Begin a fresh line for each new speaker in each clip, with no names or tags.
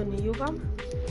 Johnny, you come?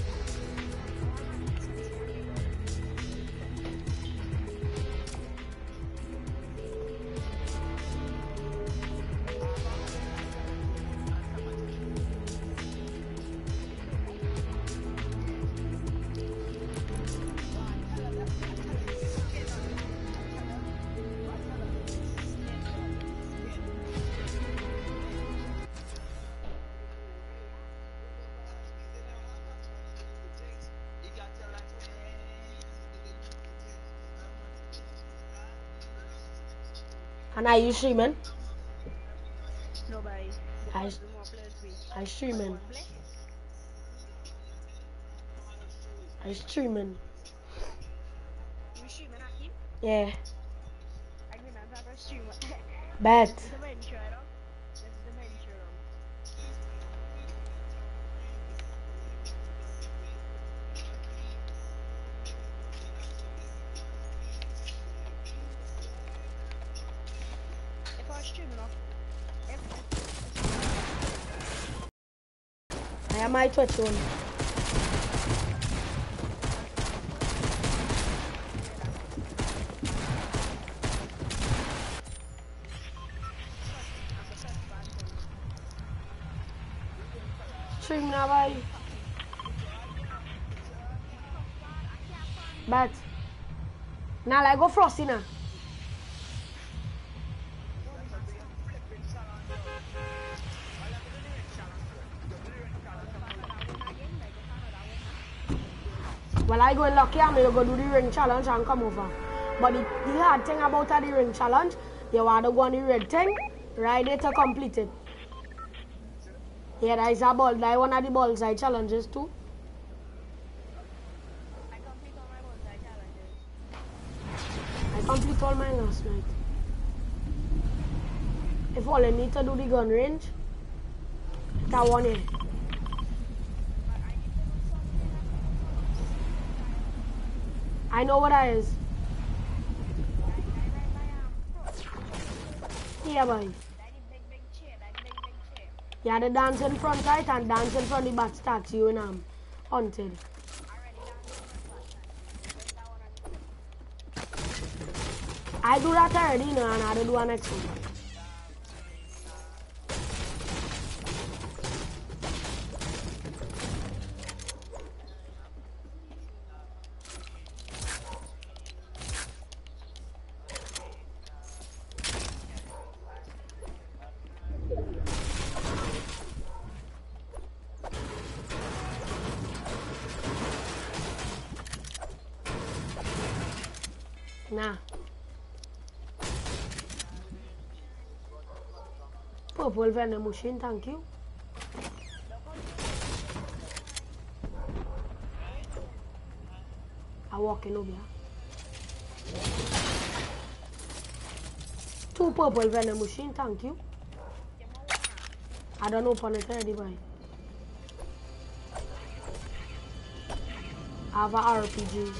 And are you streaming?
No, bye.
I streaming. I streaming.
You streaming, Akim?
Yeah.
I mean, I'm not a streamer.
Bet.
This is the venture, you know? This is the venture. If I was streaming off,
I am my Twitch one. Stream now, bye. Bet. Now, like, go Frosty now. Well, I go in lucky and you go do the ring challenge and come over. But the hard thing about the ring challenge, you want to go on the red thing, right there to complete it. Yeah, that is a ball. That is one of the bullseye challenges too.
I complete all my bullseye challenges.
I complete all mine last night. If all I need to do the gun range, that one here. I know what that is. Yeah, boy. Yeah, the dance in front right and dance in front the back starts you and hunted. I do that already, you know, and I do one next one. Nah. Purple vending machine, thank you. I walk in over here. 2 purple vending machine, thank you. I don't open it already, boy. I have a RPG.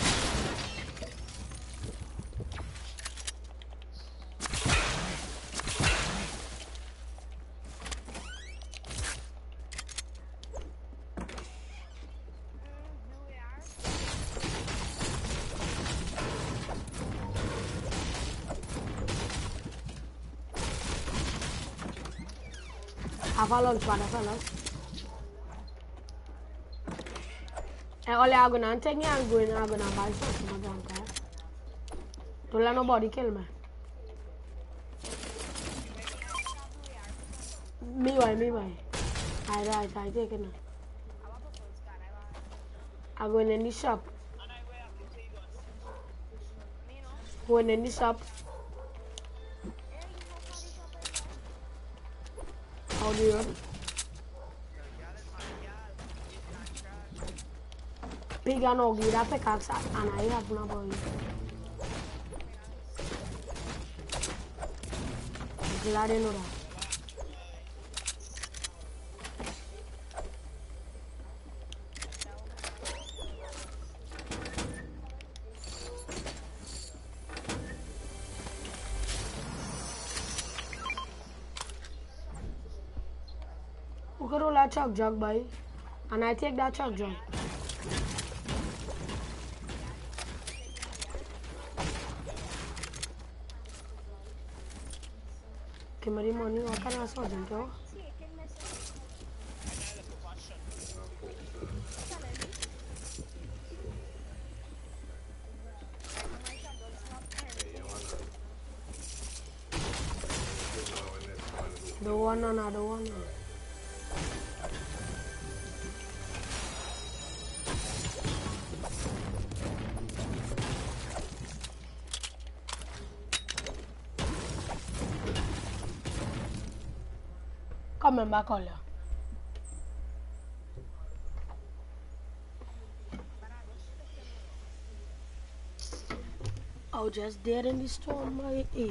Have a lunch pad, fellas. And all I'm gonna take me and go in and I'm gonna buy something. Don't let nobody kill me. Me why? I take it now. I'm going in the shop. Going in the shop. How do you run? Big and ugly, that pickaxe and I have no boy. I'm glad I know that. Who could roll a chuck jug by? And I take that truck, John. Give me the money, what can I sergeant, yo? The one on the one. Come on, back on. Oh, just dead in the storm, my A.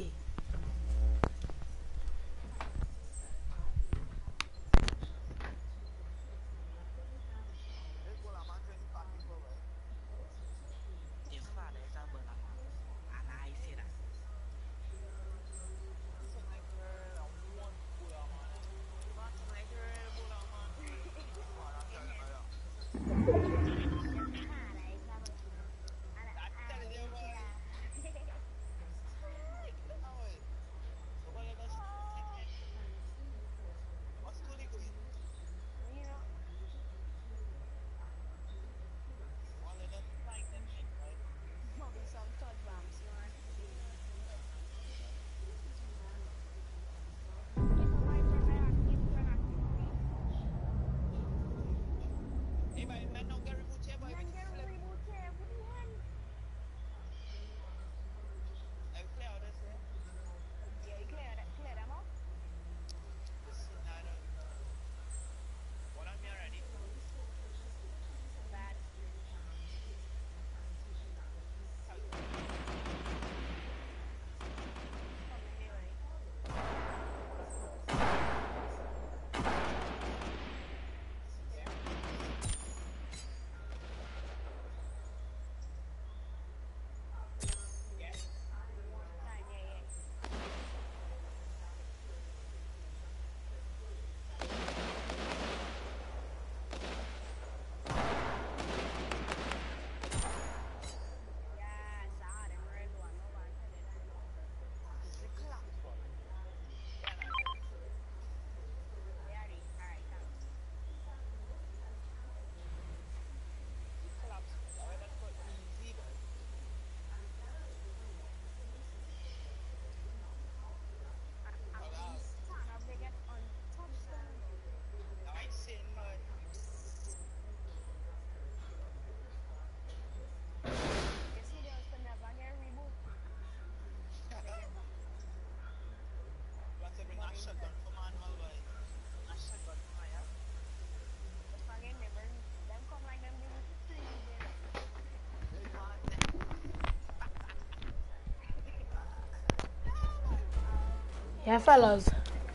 Yeah, fellas.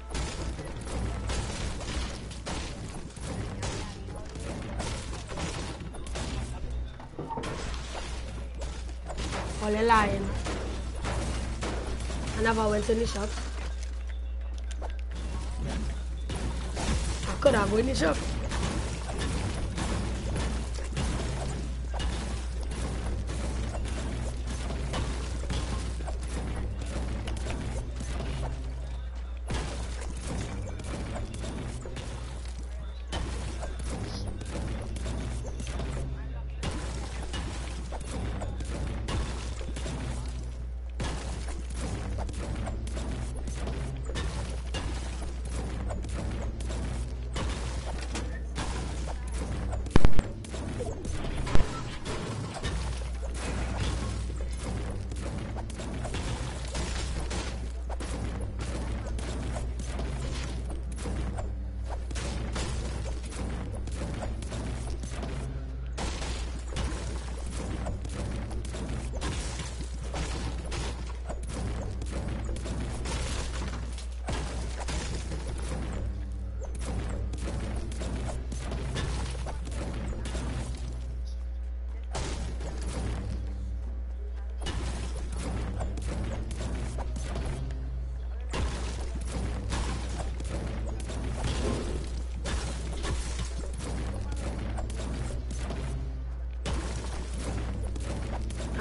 All the lying. I never went in the shop. I could have went in the shop.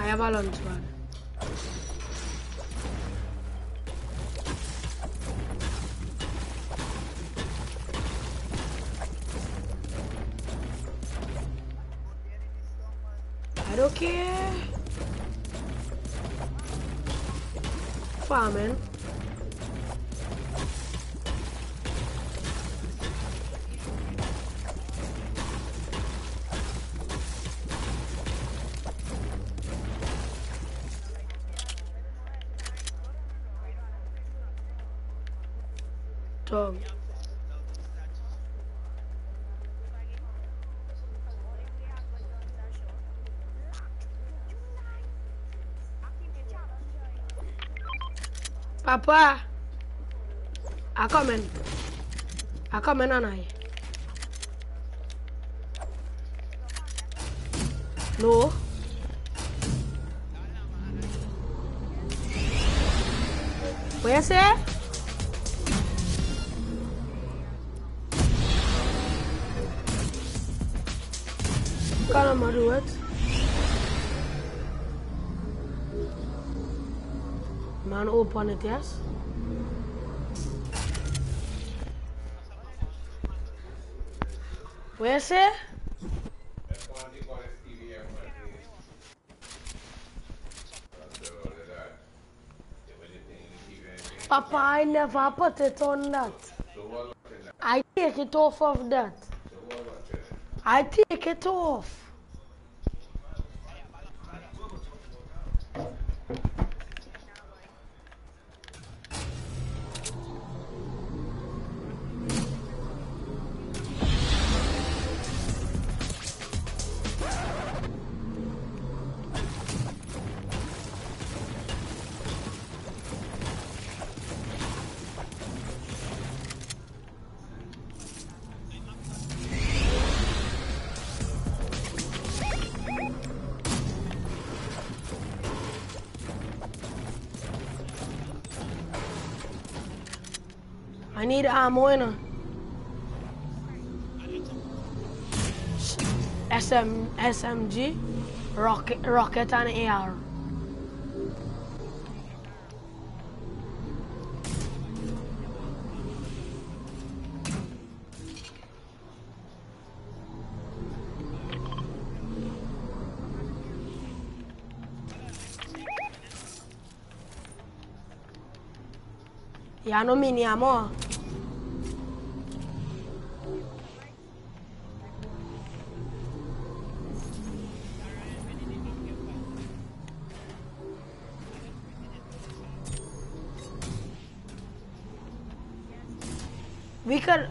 have a lunch pad. I don't care. Farming. Dog. Papa, I come in. I come in and I. No. What you say? Can't do it. Man, open it, yes? What you say? Papa, I never put it on that. I take it off of that. I take it off. I need ammo in SMG, rocket and AR. Yeah, no mini ammo. We could,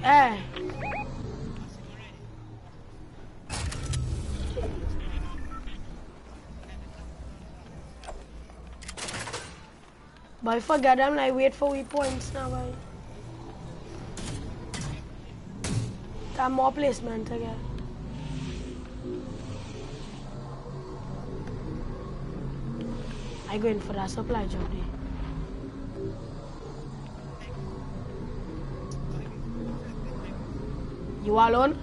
But I forget them, like, wait for we points now, boy. Got more placement again. I going for that supply job there. You alone?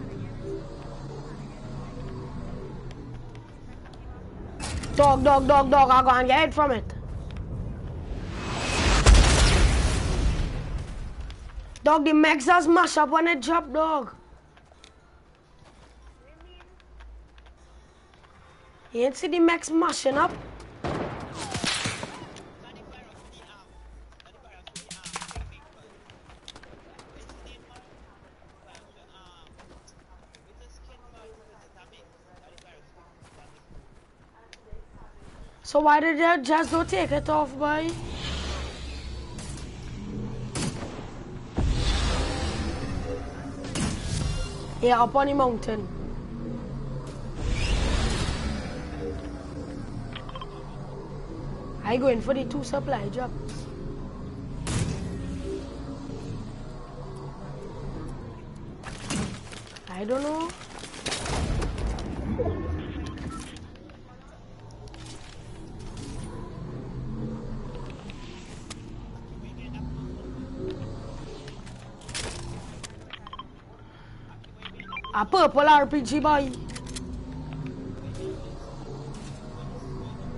Dog, I'll go and get it from it. Dog, the max does mash up when it drop, dog. You ain't see the max mashing up? So why did they just don't take it off, boy? Yeah, up on the mountain. I going for the 2 supply jobs. I don't know. A purple RPG, boy.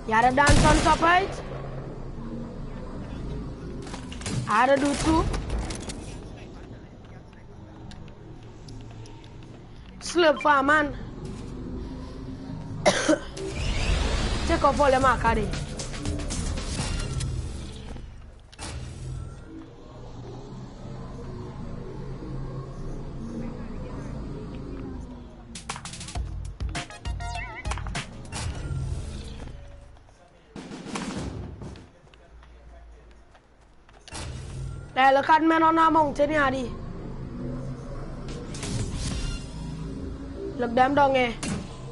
You had to dance on top, right? I had to do too. Slip for a man. Take off all the marker there. Hey, look at men on the mountain here. Look them down here.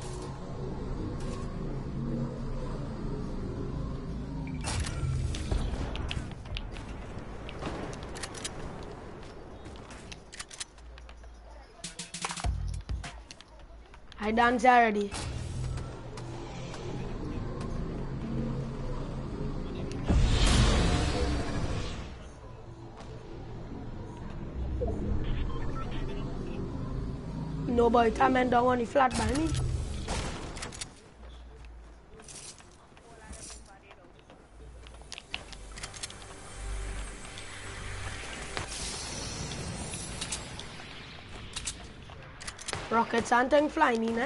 I dance already. No boy, come and down on the flat by me. Rockets and things flying in, eh?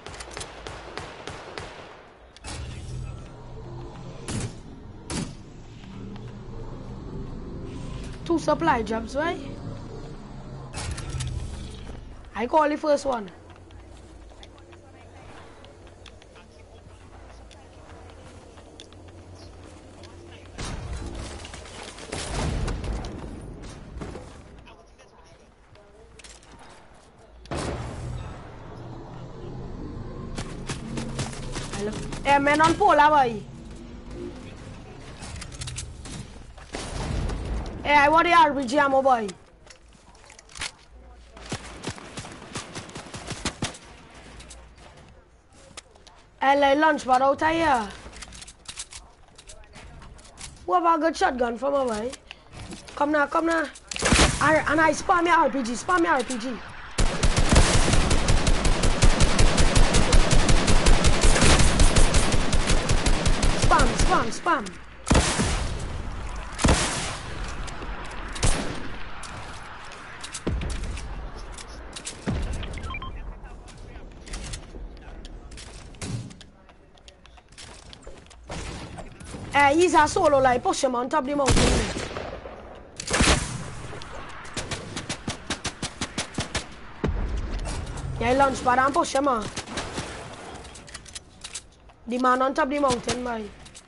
Two supply jobs, right? I call the first one. Hey, man on pole, boy. Hey, I want the RPG ammo, boy. LA launch pad out here. Who have a good shotgun from a boy? Come now, come now. And I spam your RPG, spam your RPG. Spam. He's a solo like push him on top of the mountain. Yeah, launch pad and push him on. The man on top of the mountain, boy.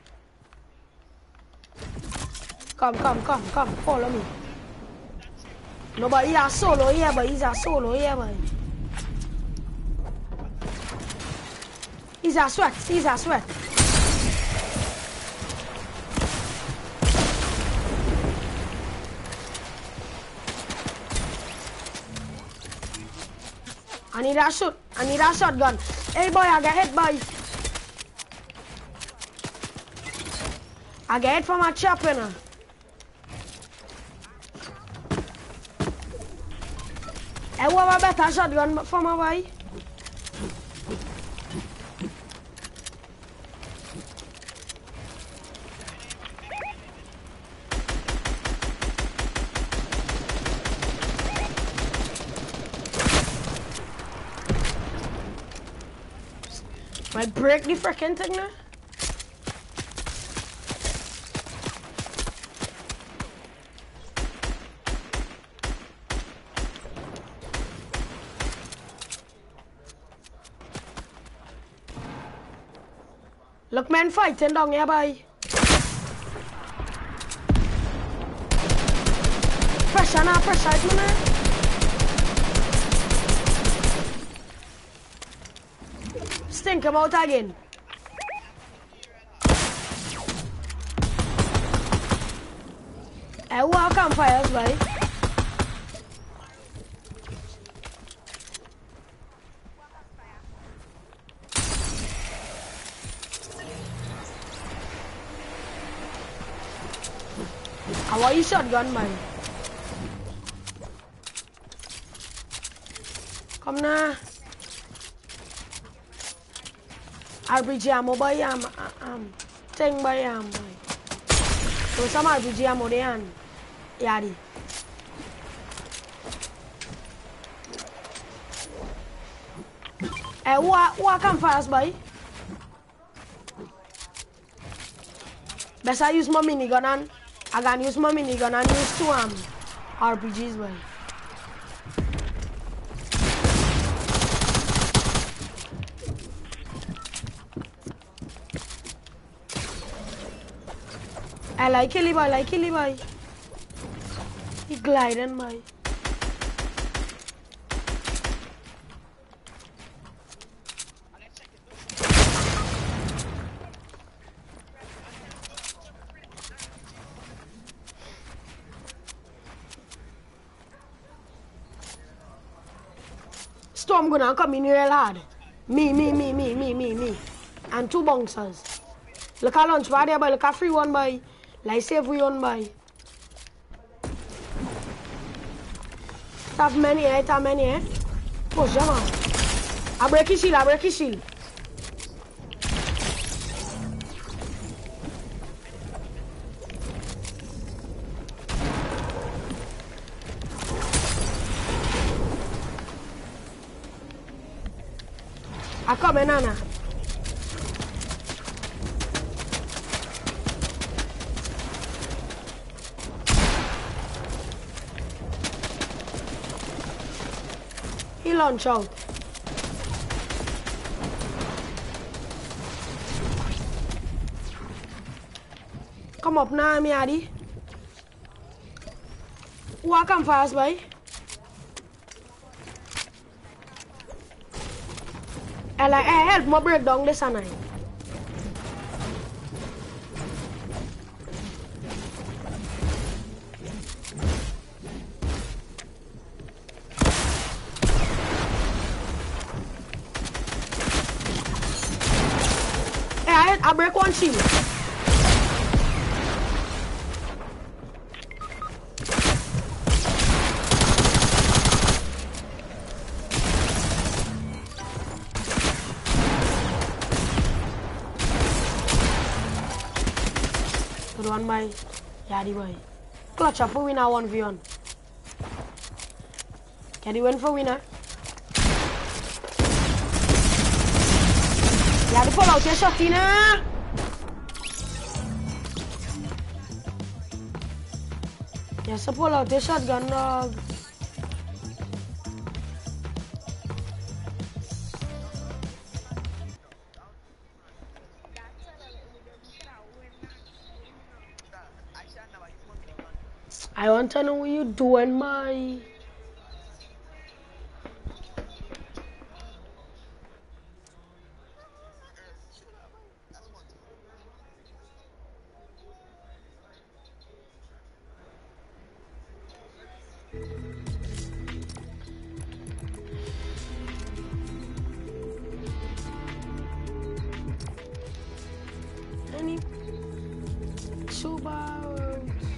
Come, follow me. No, but he's a solo here, boy. He's a sweat. I need a shotgun. Hey boy, I get hit, boy. I get hit from a chop, you know. Hey, who have a better shotgun from a boy? I break the freaking thing now. Look, man, fighting down here, boy. Pressure now, pressure, man. Stink him out again. I walk campfires, boy. How are you shotgun, man? Come now. RPG ammo boy, thing boy, boy. So some RPG ammo there, yadi. Who come first, boy? Best I use my minigun and I can use my minigun and use 2 RPGs, boy. I like Killy boy. He gliding, boy. Storm gonna come in real hard. Me. And 2 bouncers. Look at launch pad there, boy. Look at free one, boy. Like save we one, boy. Have many, eh? Push them out. I break his shield. I come in, Nana. He launch out. Come up now, me Adi. Who come fast, boy? I like help me break down this and I break one shield. Good one, boy. Yadi, boy. Clutch up for winner 1v1. Can you win for winner? Yadi, pull out your shot, Tina. Yes, pull out your shotgun, dog. I want to know what you doing, my. Any 2 bars.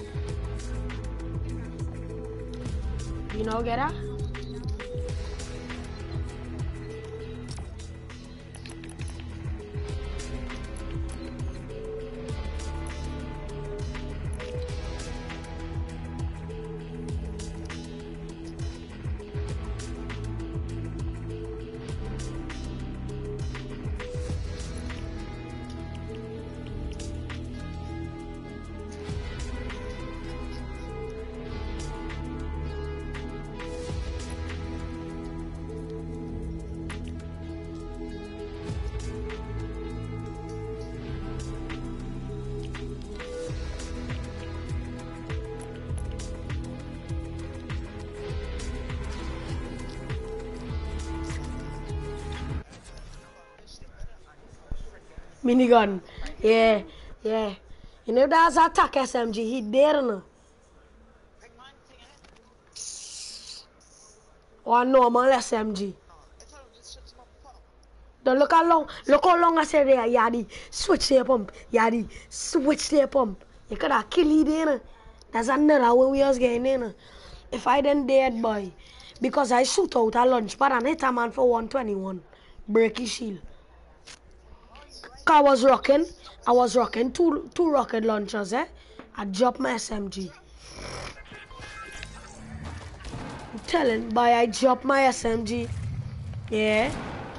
You know, get her? Minigun. Yeah. You know that's attack SMG, he there no. Or normal SMG. Don't look how long I said there, Yadi. Switch their pump. Yadi. Switch their pump. You could have killed it there. That's another way we was getting in. If I didn't dead, boy. Because I shoot out a launch pad and hit a man for 121. Break his shield. I was rocking two rocket launchers, eh? I dropped my SMG. I'm telling, boy, I dropped my SMG. Yeah.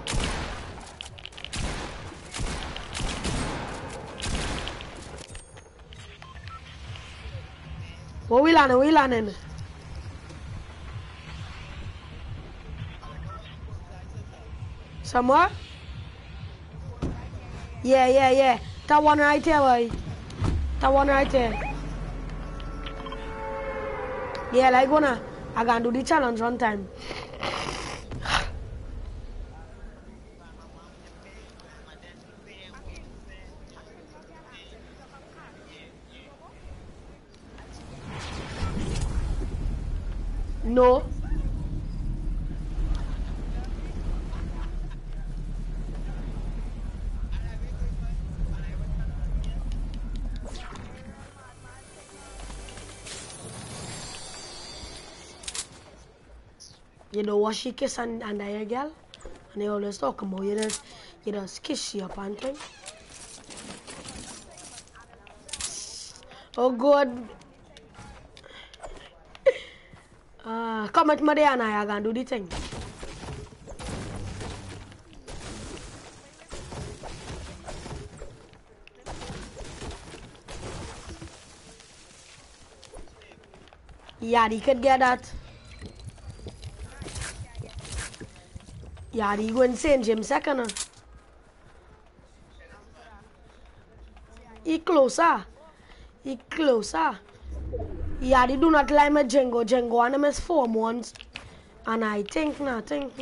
What we landing? Somewhere? Yeah. That one right there, boy. That one right there. Yeah, like I can do the challenge one time. No. You know what she kiss under your girl? And they always talk about you just kiss she up and thing. Oh God. Come at Mariana, I can do the thing. Yeah, he could get that. Yeah, he go in St. James second. He closer. Yeah, they do not like my Django and them is 4 months. And I think nah.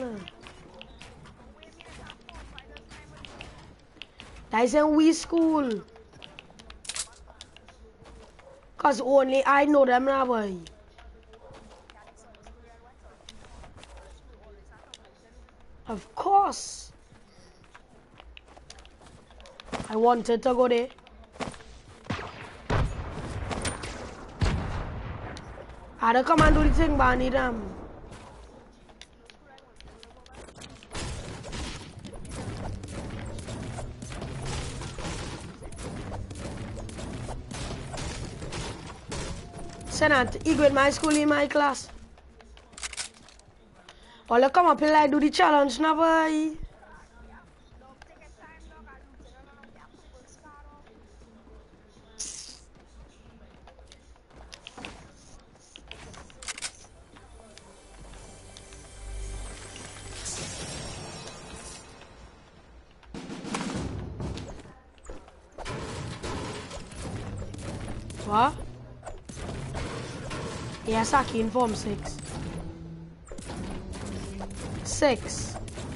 That's in we school. Cause only I know them now, boy. Of course. I wanted to go there. I don't come and do the thing, but I need them. Senat, he go in my school, in my class. All you come up here like do the challenge now, boy. What? Yes, I can form 6. 6.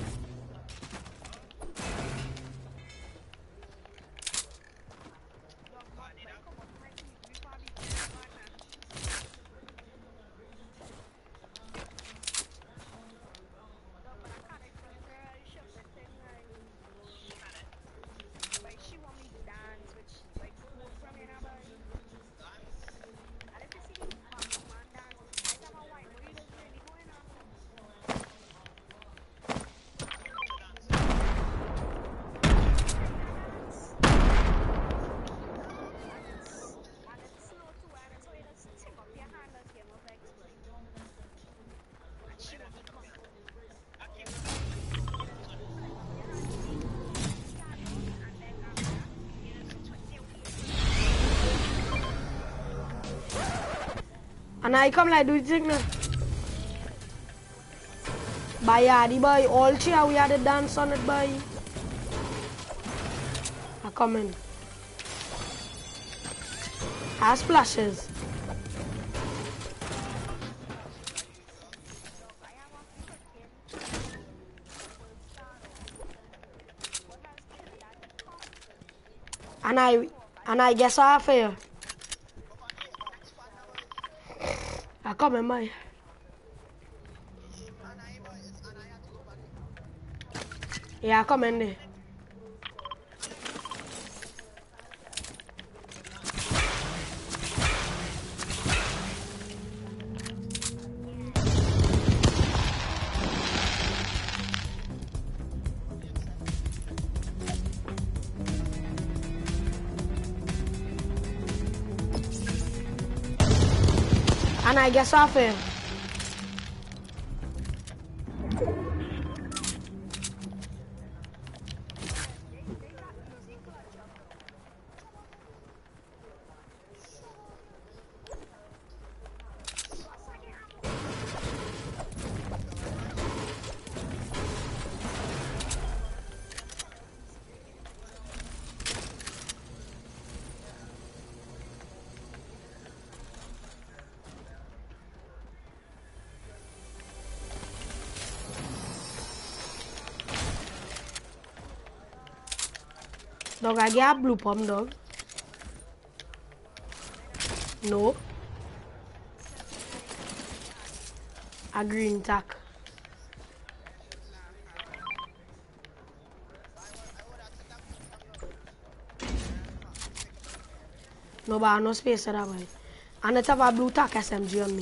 And I come like do the thing now. By Yadi boy, all cheer we had a dance on it boy. I come in. Has splashes. And I guess I fail. I come in my. Yeah, I come in there. And I guess off him. Dog, I get a blue pump, dog. No. A green tack. No, but I no space that way. And it have a blue tack SMG on me.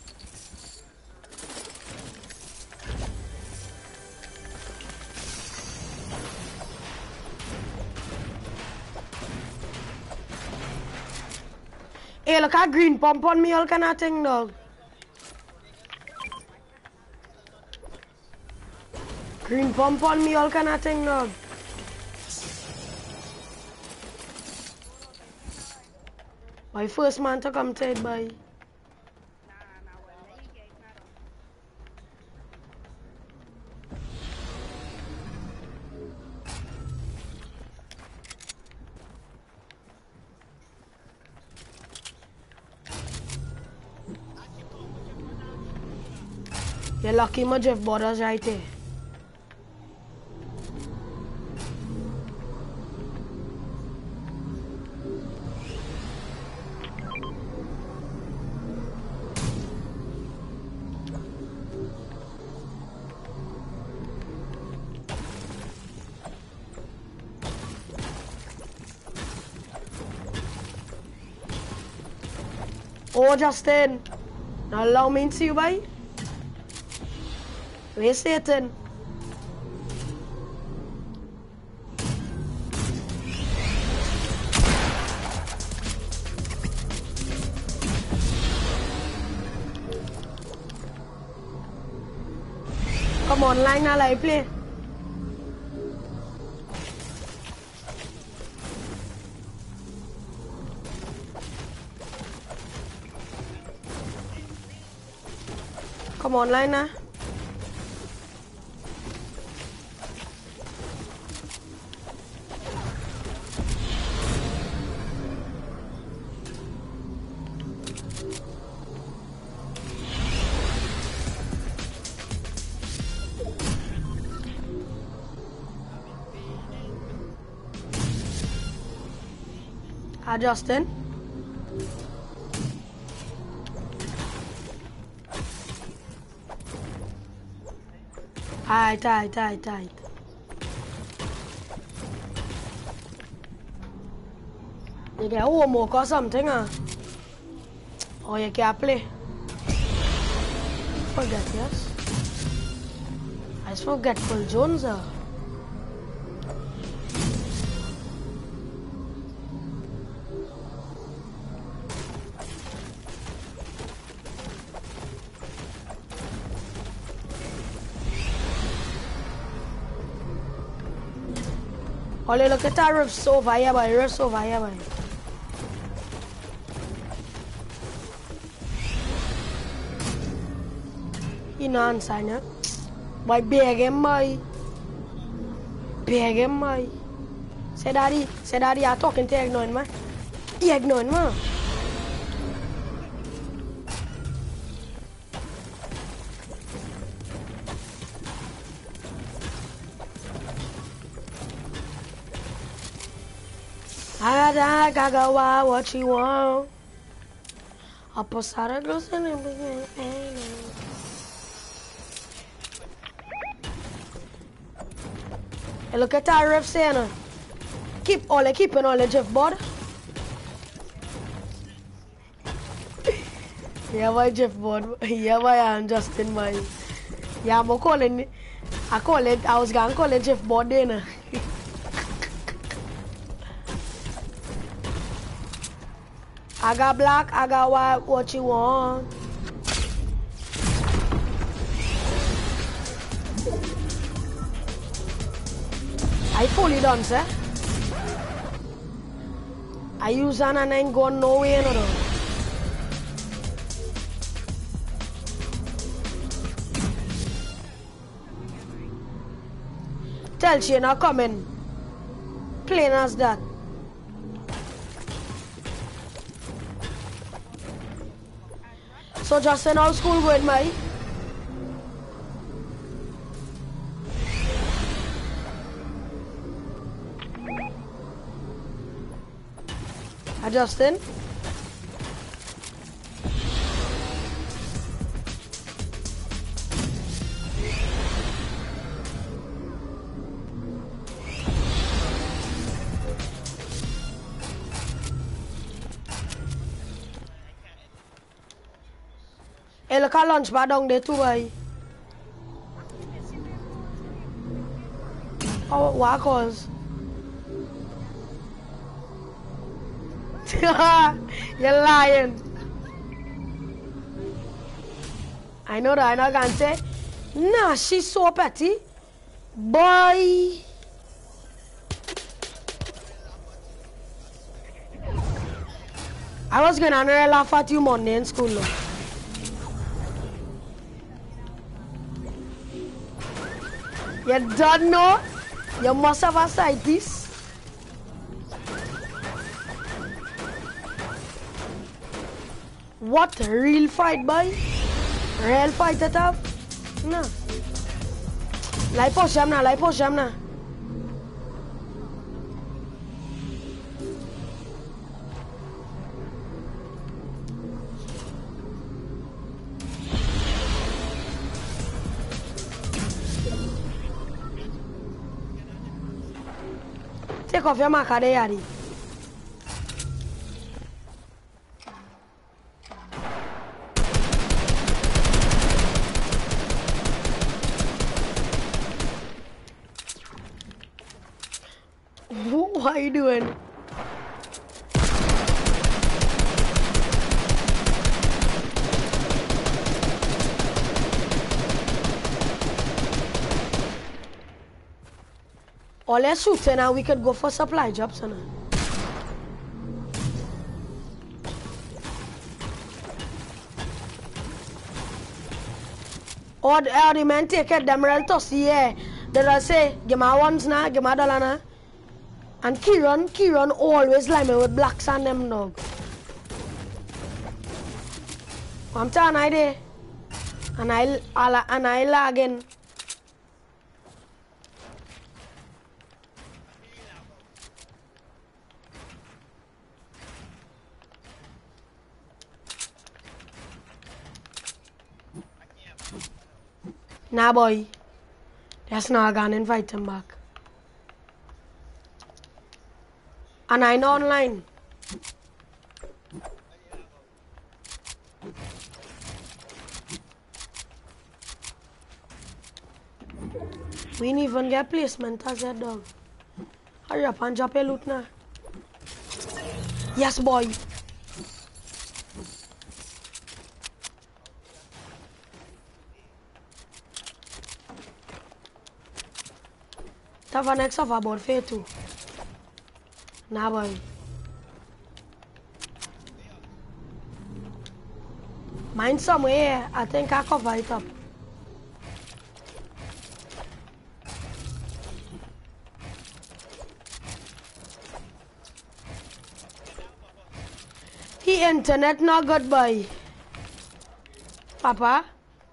Hey, look at green pump on me, all kind of thing, dog. Green pump on me, all kind of thing, dog. My first man to come take by. You're lucky my Jeff Borders right there. Oh, Justin. Now allow me to see you, boy. Where's Satan? Come on, line now, I play. Come on, line now. Hi, Justin. Tight. You get homework or something, huh? Or you can't play. Forget, yes? I just forgetful Jones, huh? Olha, look at that rift over here, boy. Rift over here, boy. You know I'm saying, yeah? Boy, beg him, boy. Beg him, boy. Say, daddy, you're talking to ignorant, man. You ignorant, man. I got what you want. I'll post out a girls in the beginning. Hey, look at that ref saying, keeping all the Jeff board. Yeah, my Jeff board. Yeah, my and Justin, my. Yeah, I'm calling. I was gonna call it Jeff board then. I got black, I got white, what you want? I fully done, sir. I use an and ain't going nowhere, no. Tell she not coming. Plain as that. So Justin, how school going, Mai? Justin? Hey, look at lunch bar down there too, boy. Oh, what cause? You're lying. I know that. I know gonna say, nah, she's so petty. Boy. I was gonna laugh at you Monday in school. Though. You don't know? You must have a side piece. What real fight, boy? Real fight that up? No. Lai push him na, lai push him na. Take off your marker there, Yari. What are you doing? Or let's shoot and now we could go for supply jobs. Or the men take it, them real tossy, yeah. They'll say, give me ones now, give me a dollar now. And Kieran always lie me with blacks and them dog. I'm telling you there. And I lagging. Nah boy. That's not gonna invite him back. And I know online. We didn't even get placement as a dog. Hurry up and drop your loot now. Yes, boy. Have an next of about fair too. Nah, boy. Mine somewhere here. I think I cover it up. The internet not good, boy. Papa?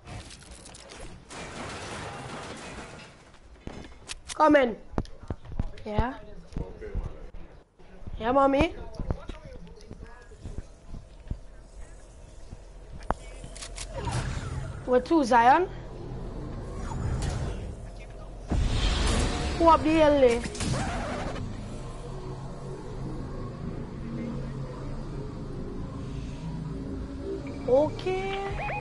Come in. Yeah? Yeah, mommy? With two Zion? Who up the hill there? Okay.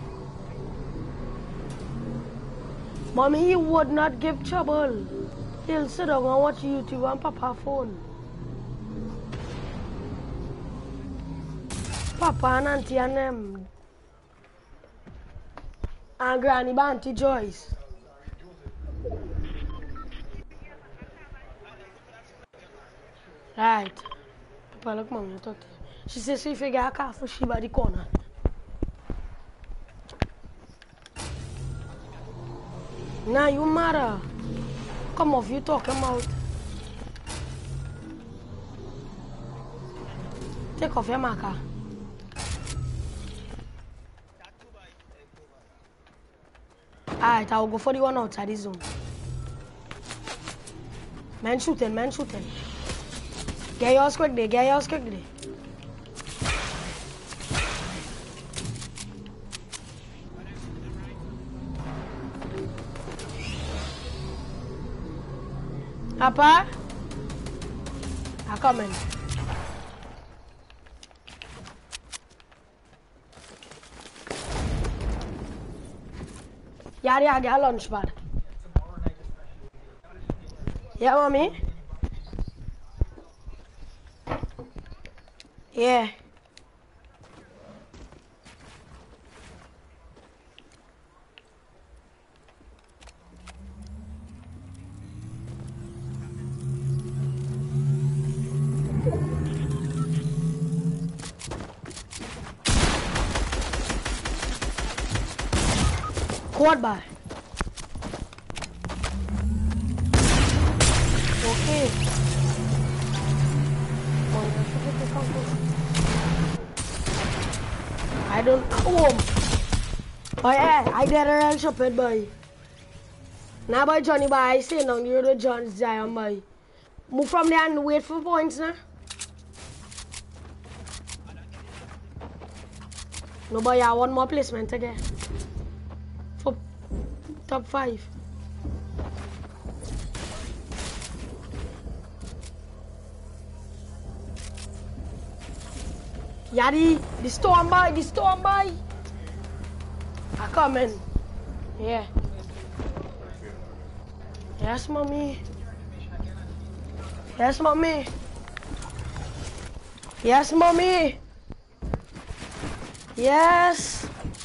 Mommy, he would not give trouble. He'll sit down and watch YouTube on Papa's phone. Papa and Auntie and them. And Granny by Auntie Joyce. Right. Papa, look, mom, you talk to her. She says she figure a car for she by the corner. Nah, you matter. Come off, you talking about. Take off your marker. Alright, I'll go for the one outside the zone. Man shooting, man shooting. Get yours quickly, get yours quickly. Papa? I'm coming. Yeah, get a lunch bag. Yeah, mommy? Yeah. Quad bar. Okay. I don't. Oh. Oh yeah, I get a real shopping boy. Now boy Johnny boy, I say now you the John's Zion boy. Move from there and wait for points now. No boy, I want more placement again. For top 5. Yadi, the storm boy, the storm boy. I come in. Yeah. Yes, mommy. Yes, mommy. Yes, mommy. Yes.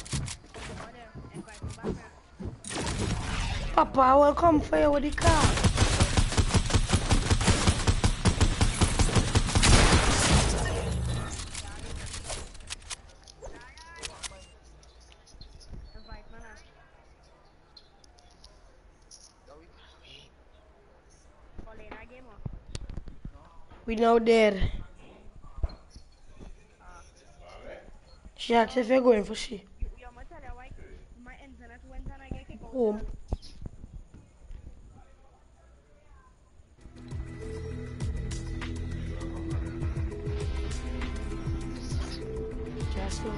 Papa, I will come for you with the car. We now there. She asked if you're going for she. Home. Just now.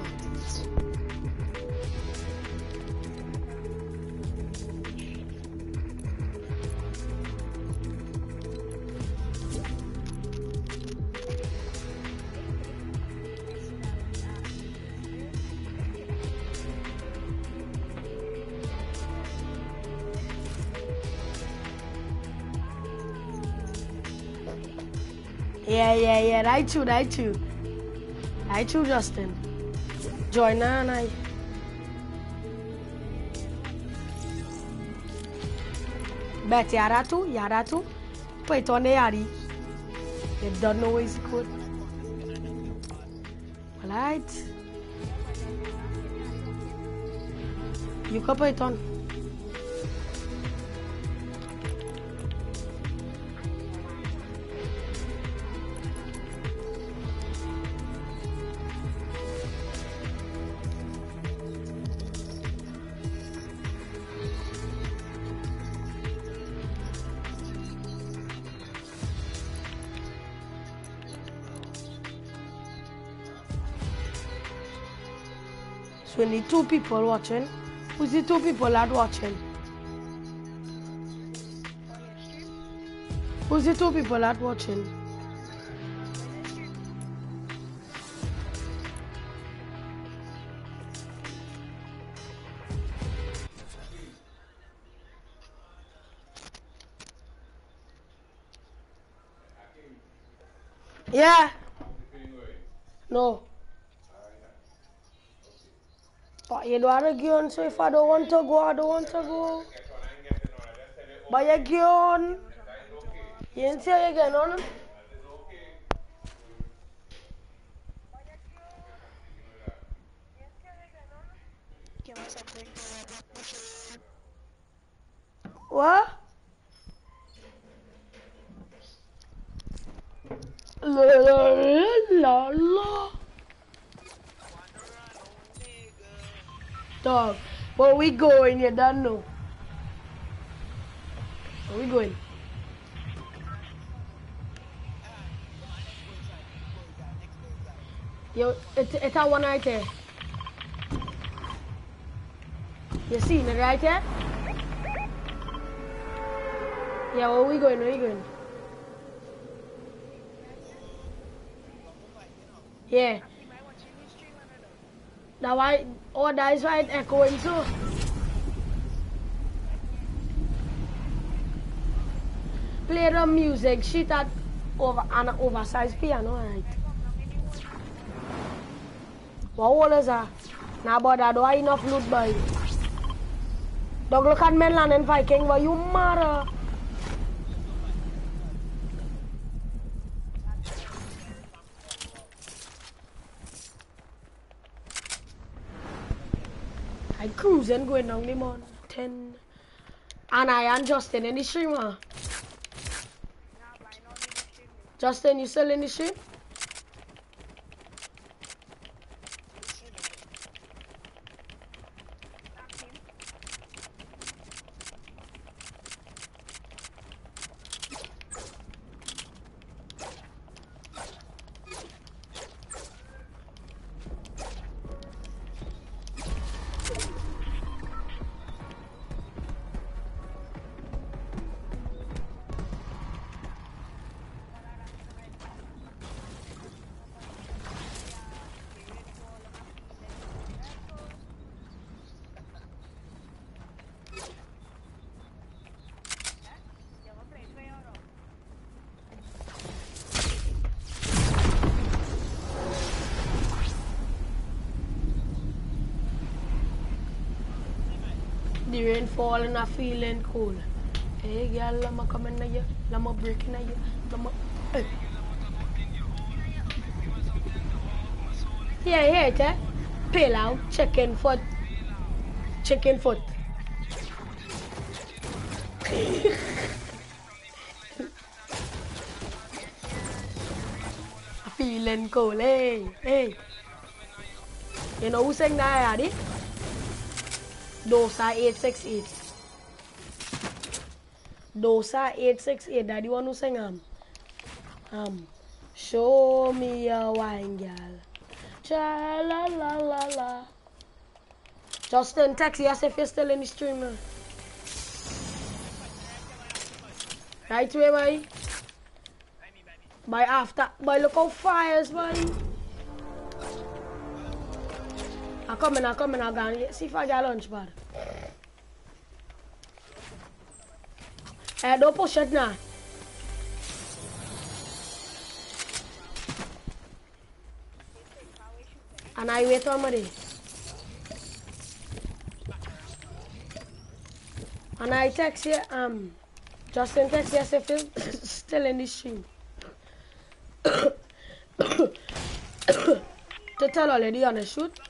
Yeah, right too, Justin. Join and I. Bet yara too. Put it on the yari. They don't know it's good. Alright. You can put it on. So we need 2 people watching. Who's the 2 people that watching? Who's the 2 people that watching? Yeah. No. But you don't argue, so if I don't want to go, I don't want to go. But you're going. You didn't say you're going on? La la la la. Dog, where we going? You don't know. Where we going? Yo, it's a one right there. You seen it right there? Yeah, where we going? Where we going? Yeah. That why? Oh, that is why it's echoing too. Play the music. Shit at over an oversized piano, right? What is that? Nah, but I don't have enough loot, boy. Dog, look at Mainland and Viking, but you matter. I cruising going down the mountain. And I am Justin in the streamer. Justin, you still in the stream? The rain falling, I feeling cool. Hey girl, I'm coming at you, I'm breaking at you, hey. Yeah, yeah, pale out, chicken foot. I feeling cool, hey. You know who sang that, Addy? Dosa 868. Dosa 868. That the one who sang show me a wine, girl. Cha la la la la. Justin, text yes if you're still in the stream. Right way, boy. By after, boy, look how fires, boy. I'm coming, I'm going. See if I get lunch, bud. Don't push it now. And I wait on me. And I text you, Justin text you if you're still in the stream. To tell already on the shoot.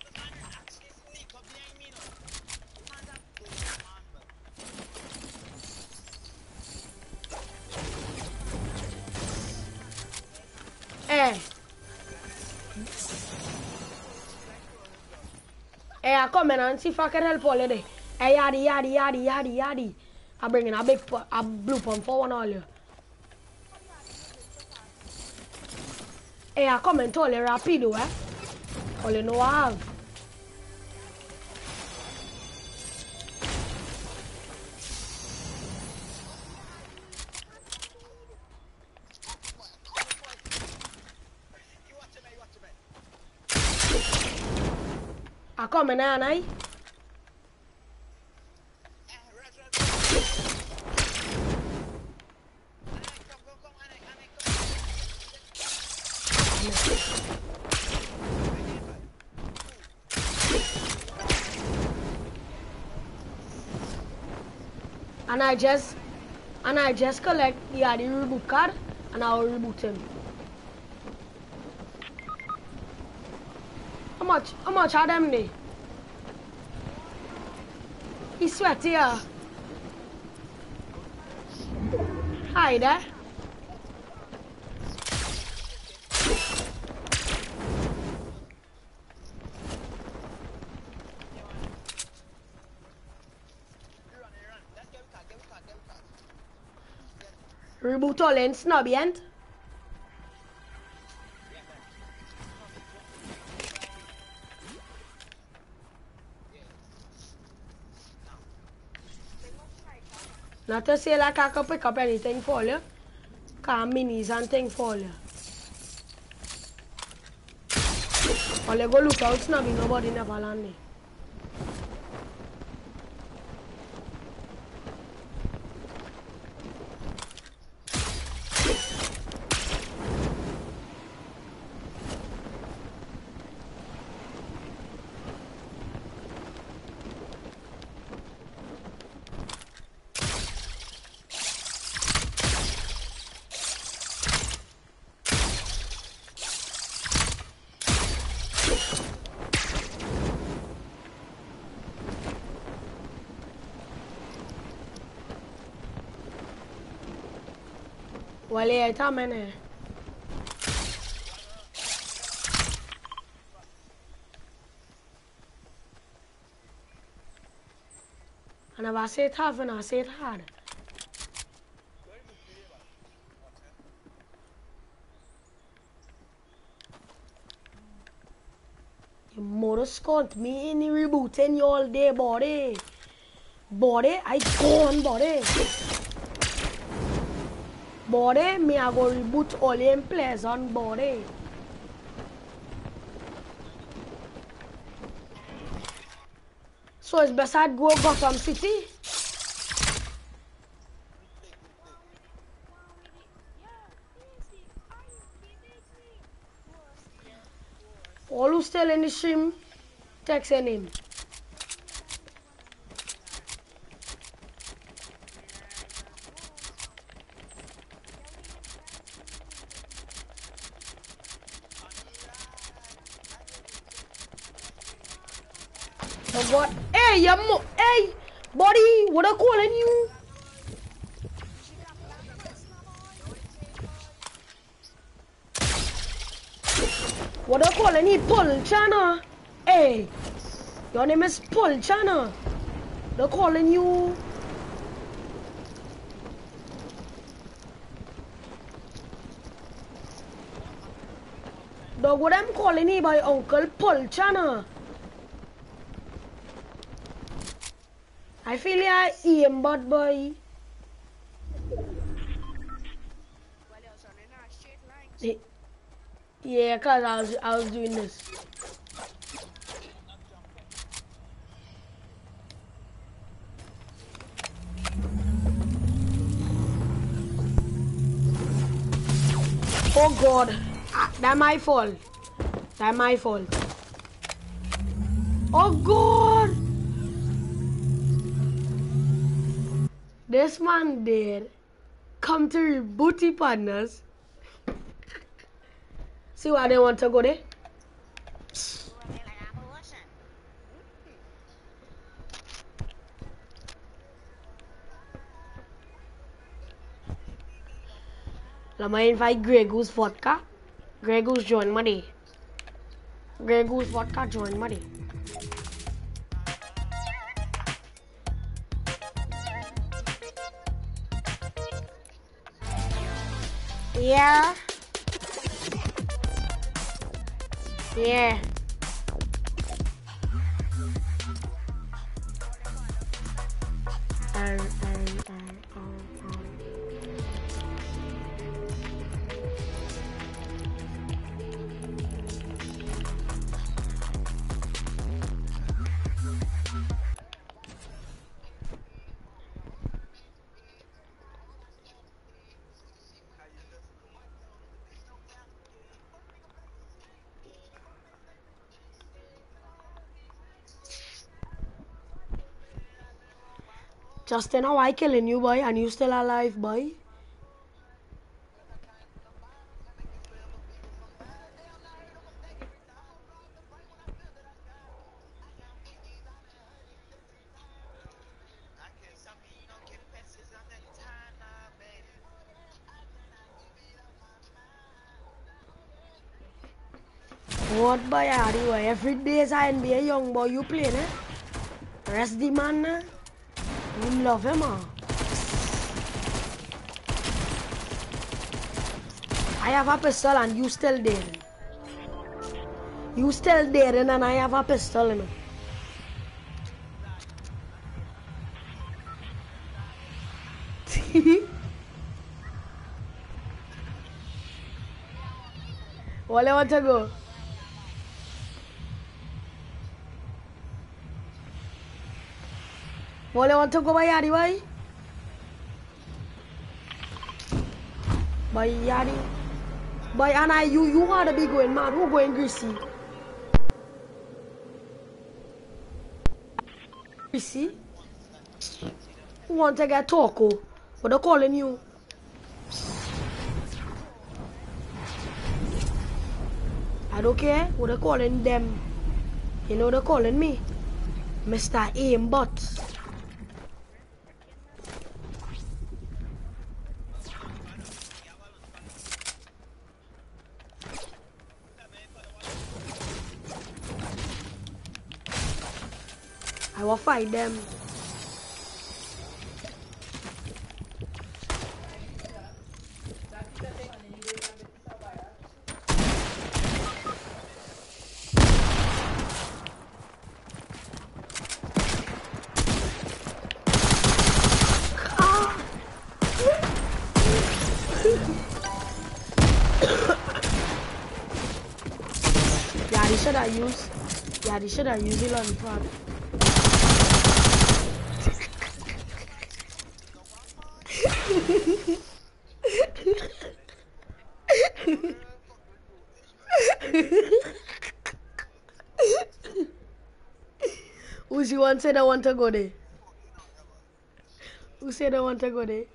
I come in and see if I can help all of them. Hey, yaddy. I bring in a blue pump for one all you. Hey, I come and tell you rapido, all you know I have. I come in and I. And I just collect the reboot card and I'll reboot him. How much are them there? He's sweaty, yeah. Hi there. Reboot all in snobby end. Not to say like I can pick up anything for you. Cause minis and things for you. All you go look out snobby, nobody never land me. Well, yeah, it's a minute. And if I say it tough and I say it hard. You mother scunt me in the rebooting you all day, body. Body, I go on, body. Body, me I go reboot all in place on body. So it's best I'd go Gotham City. All who's still in the stream, text your name. What? Hey, hey, buddy, what are calling you? What are calling you? Paul Chana? Hey, your name is Paul Chana. They're calling you. Dog, what I'm calling you by Uncle Paul Chana. I feel like I'm bad boy. Yeah, cause I was doing this. Oh God, that's my fault. That's my fault. Oh God. This man did come to reboot the partners. See why they want to go there? Let me invite Grey Goose Vodka. Grey Goose join money. Grey Goose Vodka join money. Yeah. Yeah. Justin, how I killing you, boy, and you still alive, boy? What boy are you? Every day is an NBA young boy you play, eh? Rest the man, eh? You love him, huh? I have a pistol and you still dead. You still dead and I have a pistol, you know. Wale want to go? Wale want to go by Yari, boy? By Yari? Boy, Anna, you want to be going mad. Who going greasy? Greasy? Who want to get Taco? What they calling you? I don't care what they calling them. You know they're calling me Mr. Aimbot. I will fight them. Yeah, they should have used it on the front. Who's the one said I want to go there? Who said I want to go there?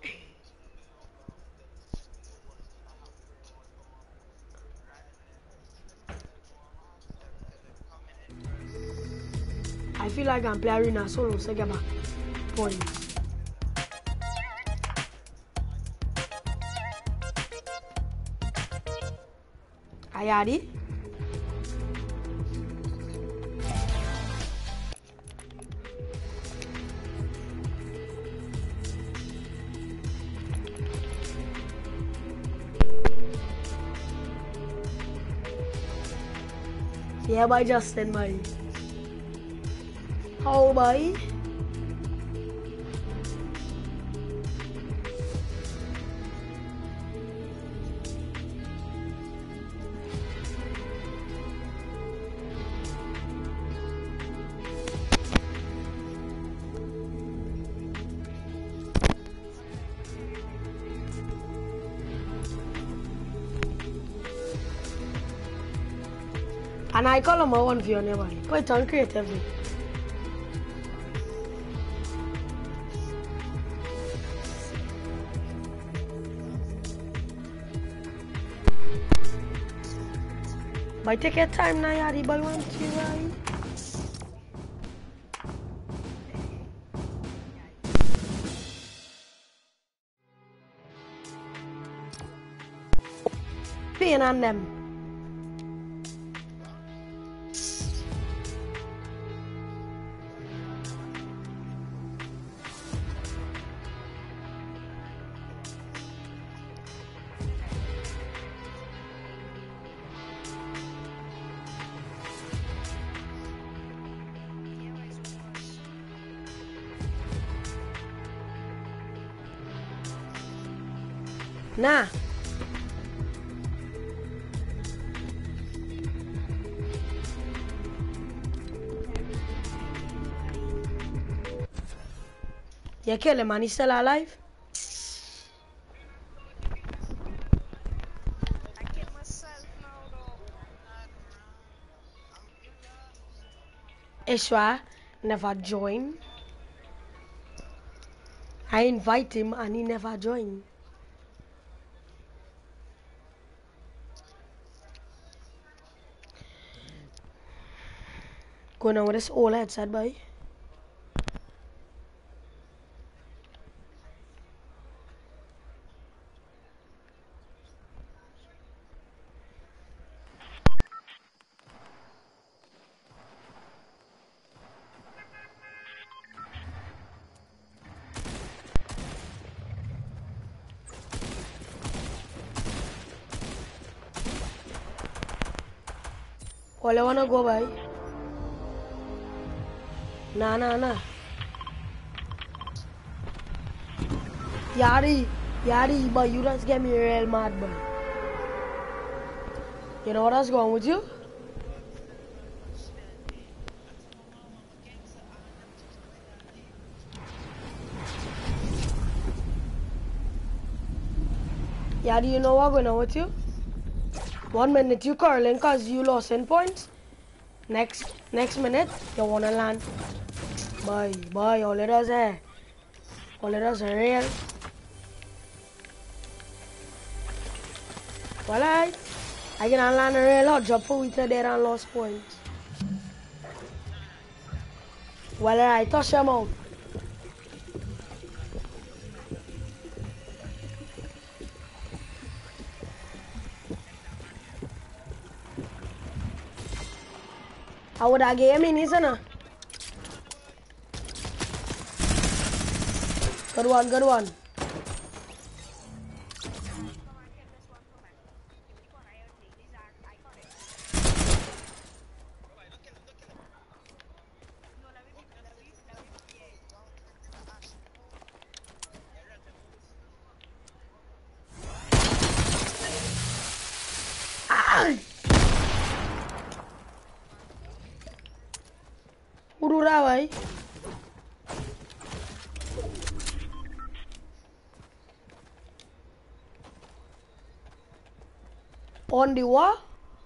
I feel like I'm playing arena solo, so get back points. Are you ready? Yeah, by Justin, buddy. How, buddy? And I call him a 1v on everybody. Quite on creatively. But take your time now, Yari, boy, want you, right? Pain on them. Nah. You kill him, man. He's still alive?
I killed myself now, though.
Ishwa never joined. I invite him and he never joined. Going on with this old headset, boy. All I wanna go by. Nah. Yari, but you just get me real mad, boy. You know what's wrong with you? Yari, you know what's going on with you? 1 minute you curling cause you lost in points. Next minute you wanna land. Boy, all it does is real. Well, I can land a real hot job for with there and lost points. Well, I touch him out. I would have gave him in, isn't it? Good one. Who do that, boy? On the what?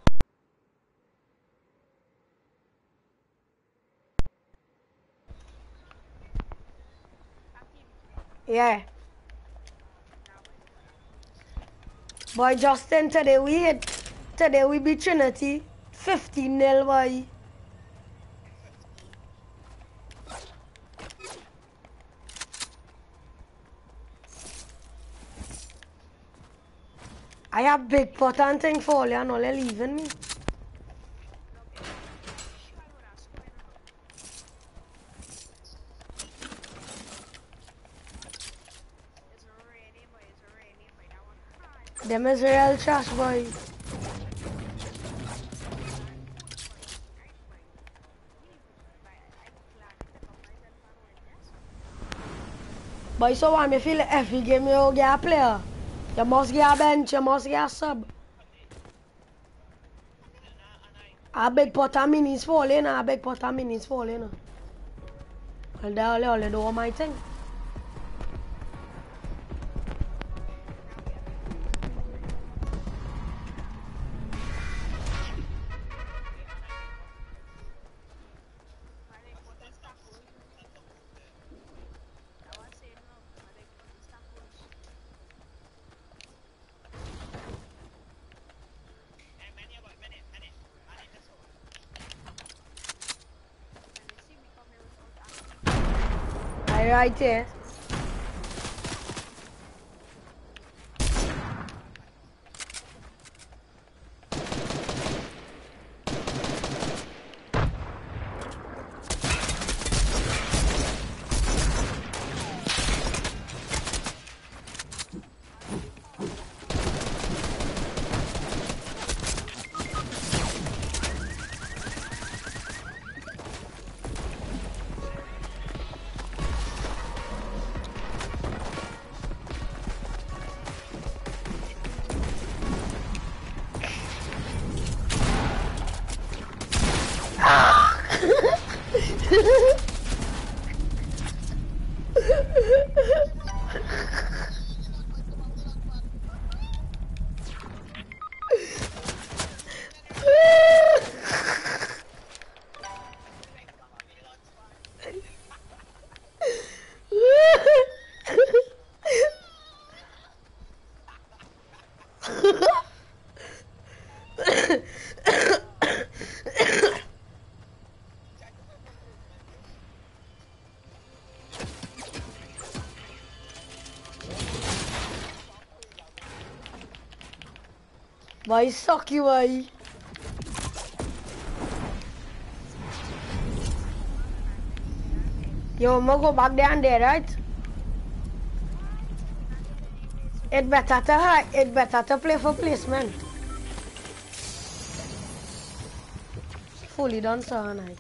Yeah. Boy, Justin, today we beat Trinity 15-0, boy. I have big pot and thing for all you and all you're leaving me. Them is real trash, boy. Boy, so why me feel if you give me a player? You must get a bench, you must get a sub. A big pot of minis falling, Well, they only do my thing. Right there. Why suck you, why? Yo, I'm gonna go back down there, right? It better to play for placement. fully done, so aren't I?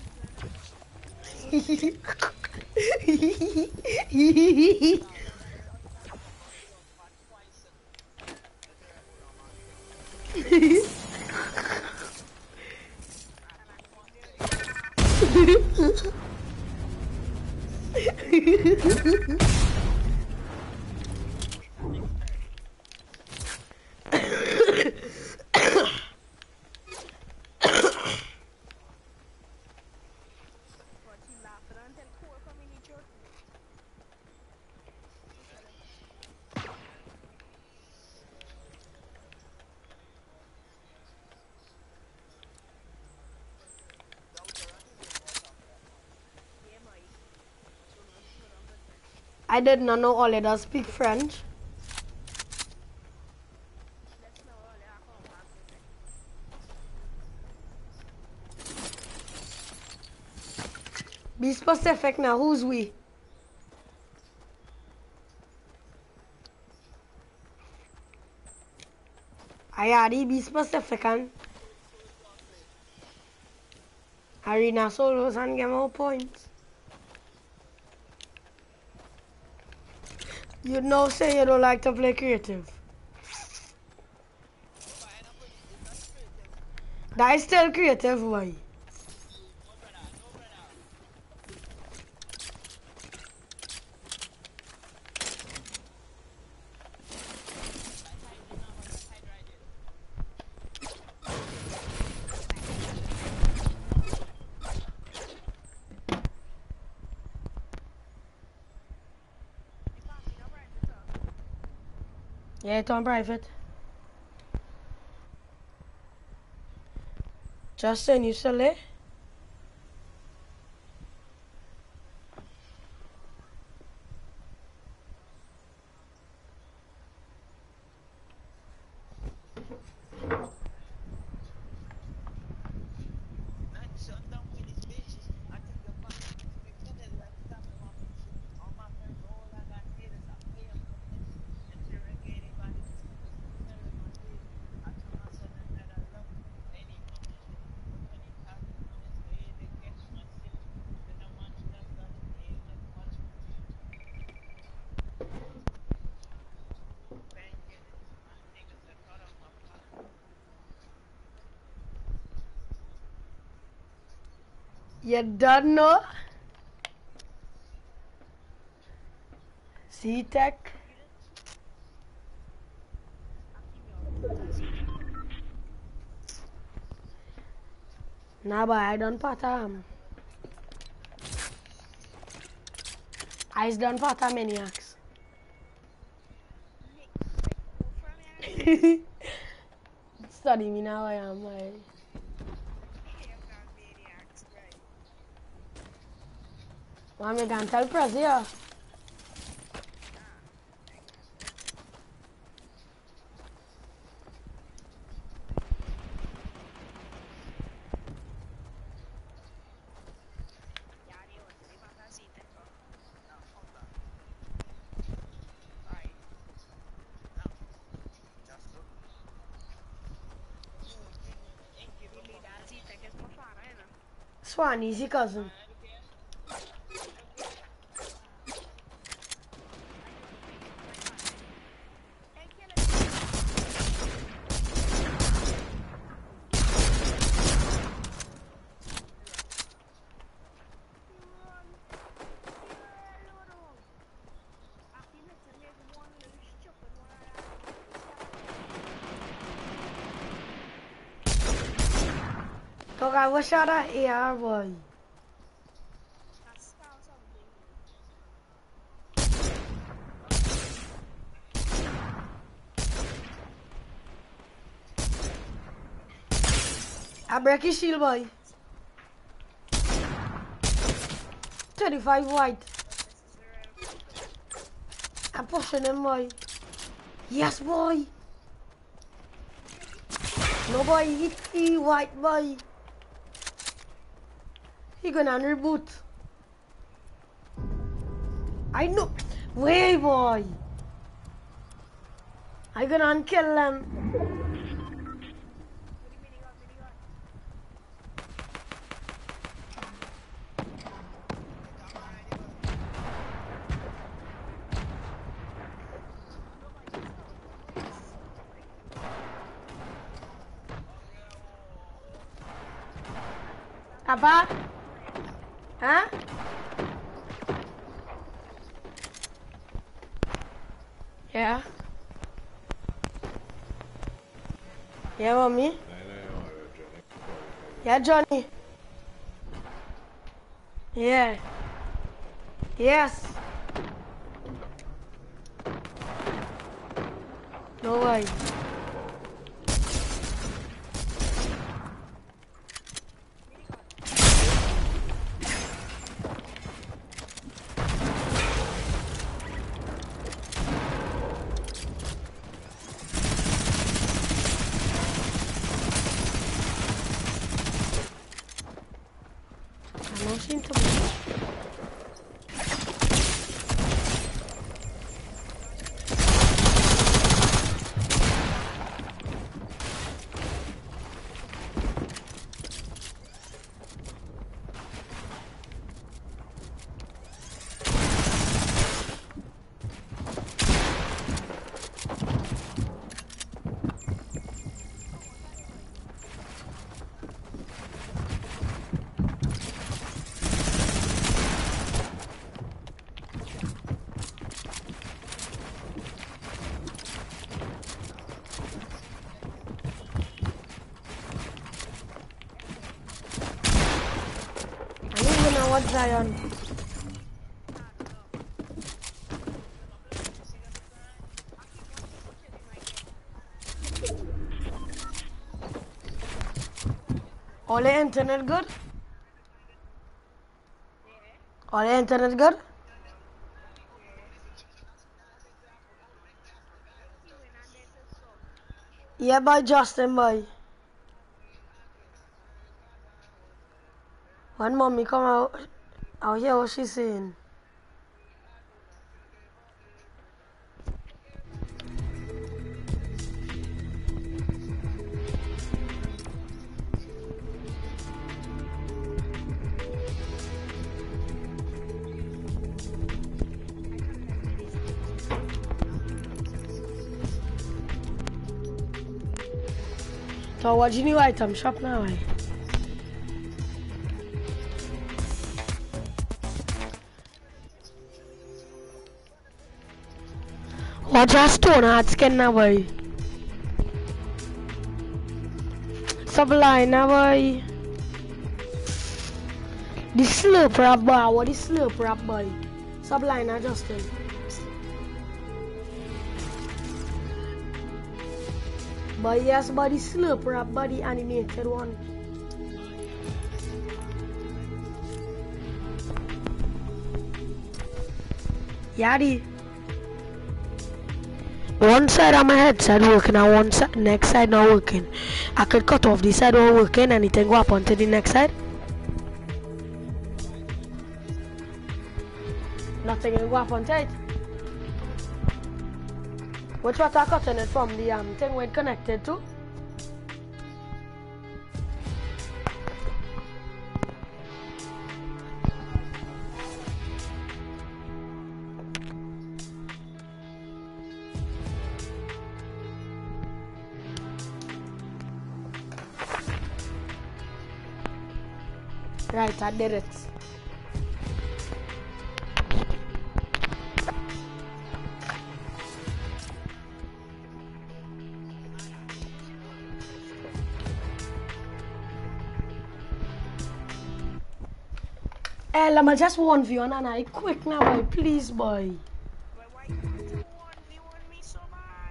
I did not know all of us speak French. Be specific now, who's we? Ayadi, be specific and Arena solos and get more points. You know, say you don't like to play creative. That is still creative, boy. Yeah, it's on private. Justin, you still there? You don't know? C-Tech? Nah, but I done part I's done part maniacs. Study me now, I am. Mami can tell press here. Swan, easy cousin. I wish I had an AR, boy. I break his shield, boy. 35 white. I'm pushing him, boy. Yes, boy. No, boy. He white, boy. He gonna reboot. I know. Way, boy. I gonna kill them. Apa? Huh? Yeah. Yeah, mommy. Yeah, Johnny. Yeah. Yes. No way. I don't seem to be. I don't even know what Zion. All the internet good? All the internet good? Yeah, boy, Justin, boy. When mommy come out, I'll hear what she's saying. So what do you new item shop now, eh? What's your stone hard skin now, boy? Sublime now, boy. The slurp rap boy, what the slurp rap boy? Sublime now, Justin. But yes, but the slurp rap, but the animated one. Yadi. One side of my headset working and one side, next side not working. I could cut off this side not working and it can go up onto the next side. Nothing can go up onto it. Which what I cutting it from the thing we're connected to? Right, I did it. Hey, let me just one view and I quick now, boy. Please, boy.
Why you want to warn me? Want me so bad?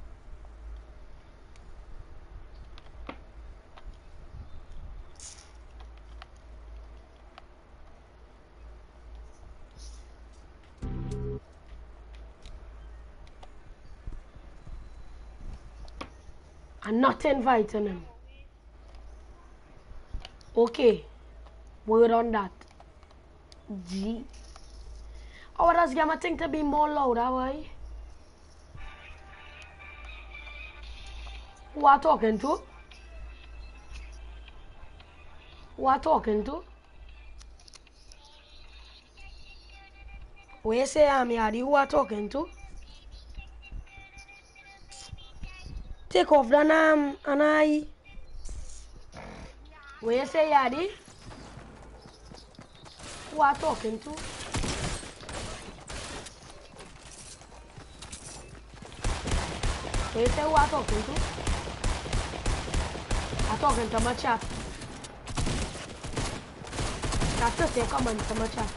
I'm not inviting him. Okay. Word on that. G. Oh, that's gonna think to be more louder, boy. Who are talking to? Who are talking to? Where you say I'm Yadi? Who are talking to? Take off the name and I. Where you say Yadi? Who are talking to? Can you say who are talking to? I'm talking to my chat. That's just a comment to my chat.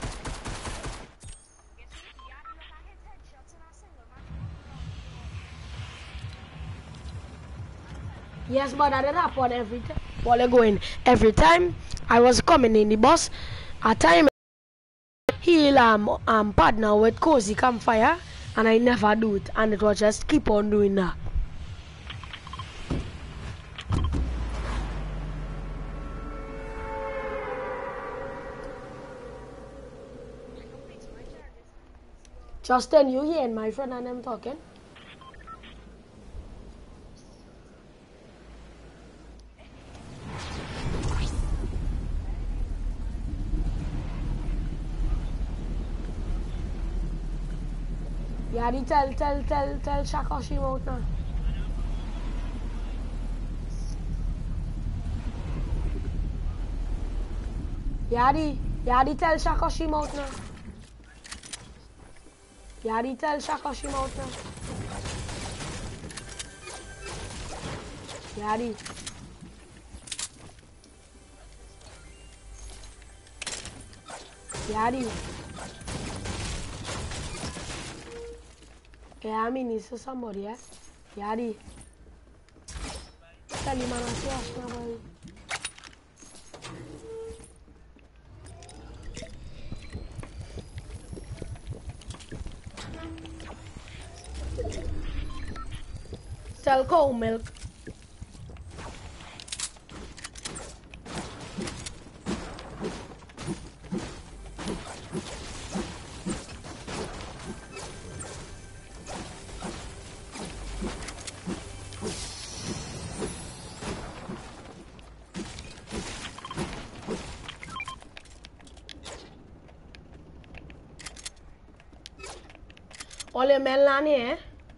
Yes, but I didn't happen every time. While going every time I was coming in the bus, a time he'll partner with Cozy Campfire, and I never do it, and it was just keep on doing that. Justin, you here and my friend and them talking? Yadi, tell Shakoshi out now. Yadi, tell Shakoshi out now. Yadi, tell Shakoshi out now. Yadi. Yadi. Yeah, I mean, it's somebody, yeah? Yadi. Tell him I'm not boy. Tell cow milk. Ole Melanie, eh?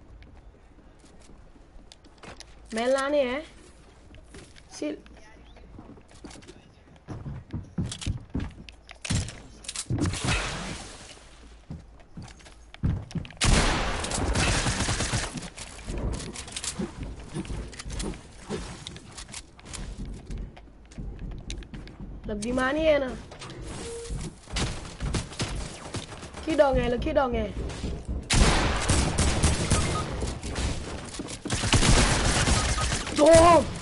Melanie, eh? See. Look the money here now. Kidong eh, look kidong eh. Tom!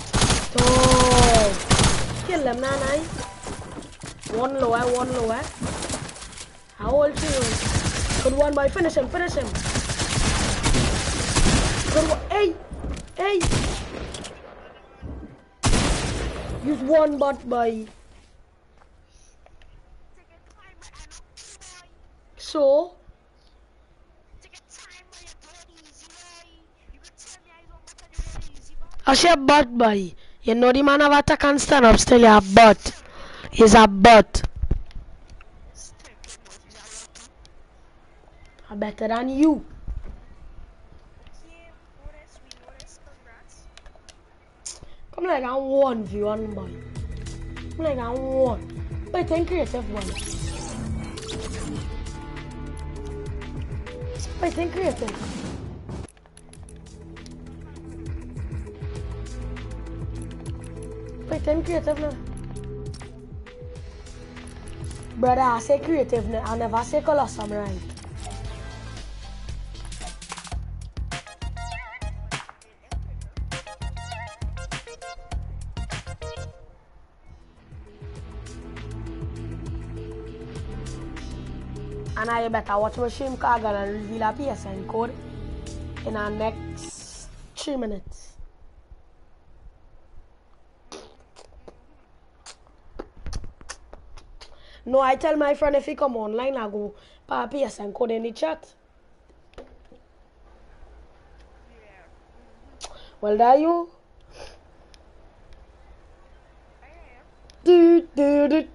Kill them now, nice. One low, one low, eh? How old you? Good one, boy. Finish him, finish him. Good one. Hey! Use one bot, boy. So? I say bot, boy. You know the man of attack can stand up still, you're a bot. He's a bot. I'm better than you. Come like I'm 1v1, boy. Come like I'm 1. Wait, think creative one. Wait, think creative. Wait, think creative now. Brother, I say creative now. I never say colossal, right? And I better watch my stream card and reveal a PSN code in our next 3 minutes. No, I tell my friend if he come online, I go put a PSN code in the chat. Well, there you. Do.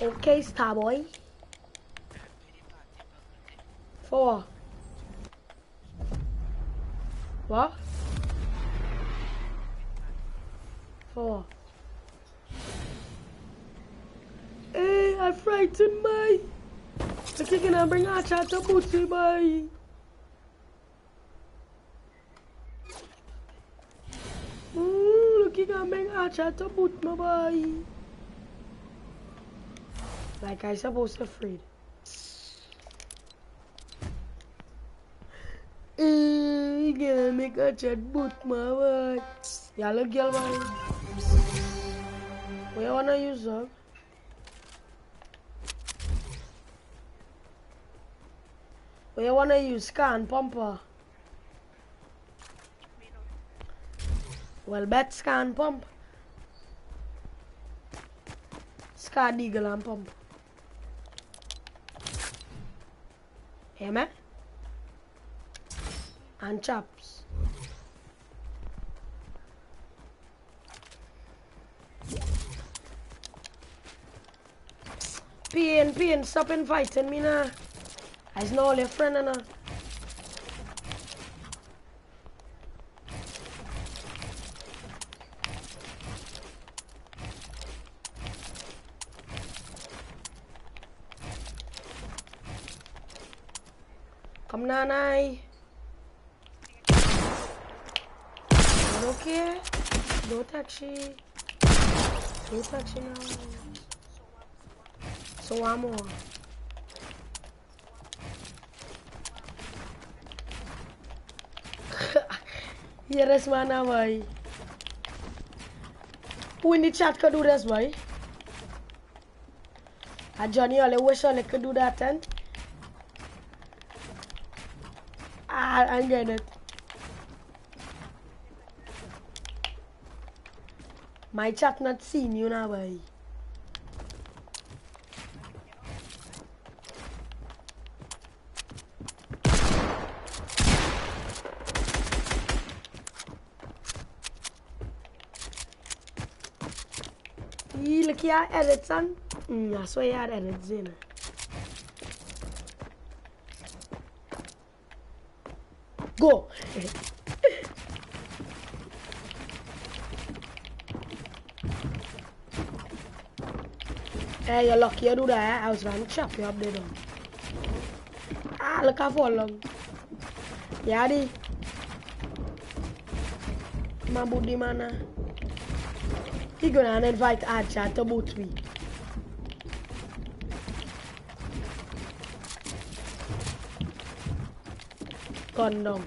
Okay, Starboy. For what? For hey, I frightened my. Okay, can I bring a chat to Bootsy, boy? Look, you can bring a chat to boot, my boy. Like I supposed to afraid. You gonna make a chat boot, my boy. Yeah, look, girl, boy. What you wanna use, dog? What you wanna use? Scan pumper. Well, bet scan pump. Scan eagle and pump. Hey, man. And chops. PN, stop inviting me now. I know all your friend now. Come now, Nai. Okay. Don't taxi. Don't taxi now. So one more. Here is man, boy. Who in the chat could do this, boy? Johnny, I wish I could do that, then. I get it. My chat not seen you now, boy. Look here, edit, son. I swear you had edits in. Go. Hey, you're lucky you do that. I was trying to chop you up there. Look how far long. Yadi. My booty man. He gonna invite Archer to boot me. Condom.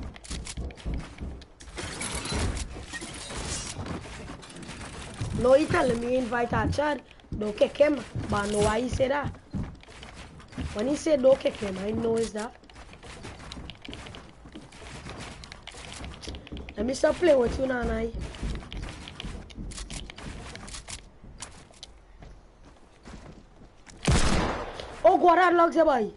No, he telling me invite Archer. Don't kick him. But I know why he said that. When he said don't kick him, I know is that. Let me stop playing with you now, Nai. Oh, God, that logs a boy.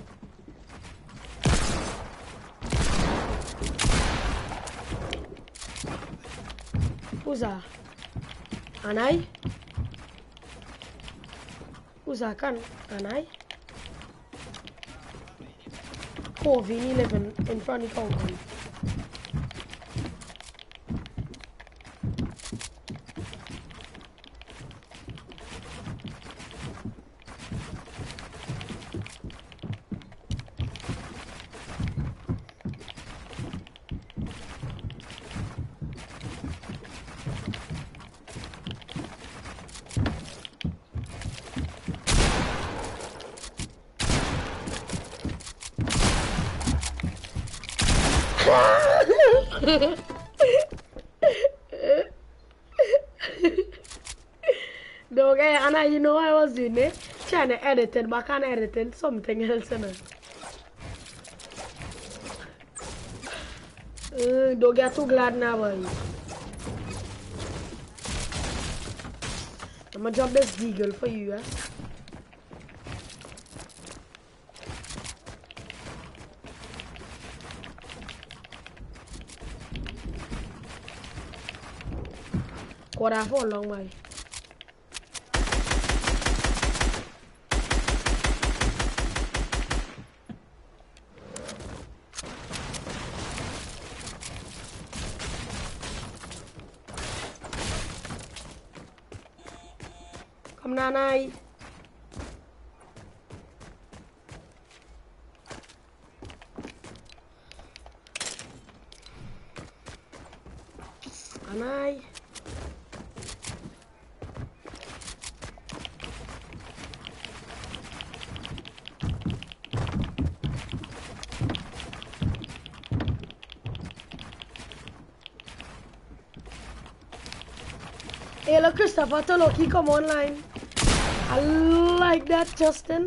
Who's that? Anai? Who's that? Can Anai? Oh, Vinny living in front of the company. Okay, Anna, you know I was doing it, trying to edit it, but I can't edit it, something else in it. Don't get too glad now, boy. I'm gonna drop this deagle for you, eh? Quarter for a long way. Come Nanai. Nanai. Hey, look, Christopher Toloki come online. I like that, Justin.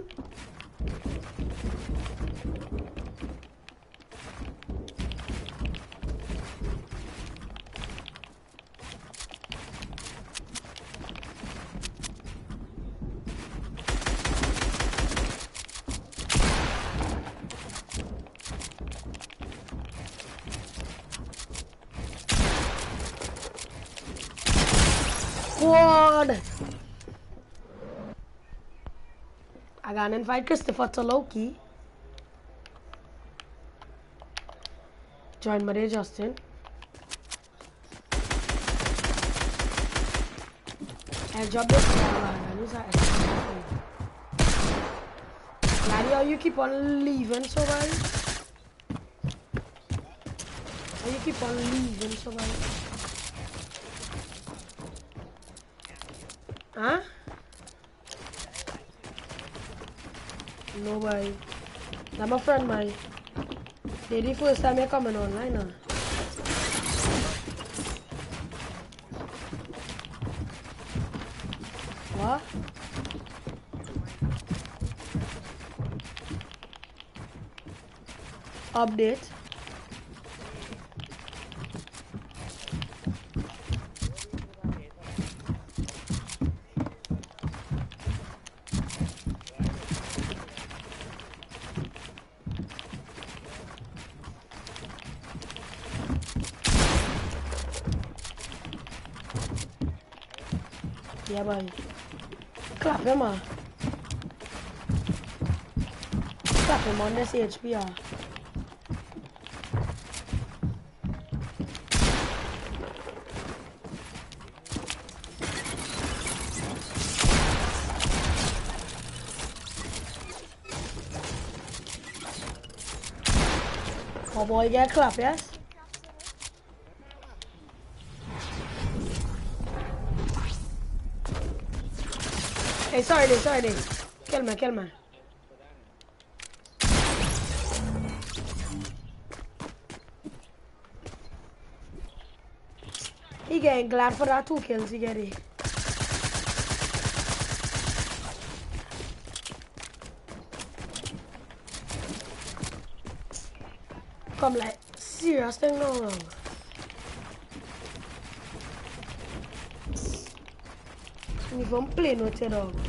Squad. I gotta invite Christopher Toloki. Join my day, Justin. And drop this Laddie, how you keep on leaving so well? How you keep on leaving so well? Huh? No way. That's my friend, man. This is the first time you're coming online, huh? What? Update. Yeah, boy. Clap him, man. Clap him on this HPR. Oh boy, get clap, yes? Hey, sorry. Kill me. He getting glad for that 2 kills he get it. Come like, serious thing no. And if I'm playing with your dog.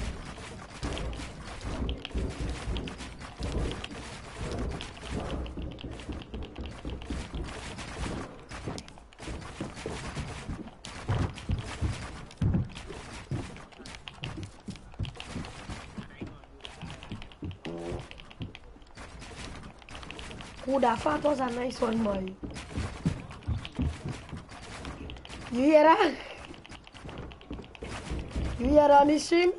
Ooh, that fat was a nice one, boy. You hear that? You hear that on the stream?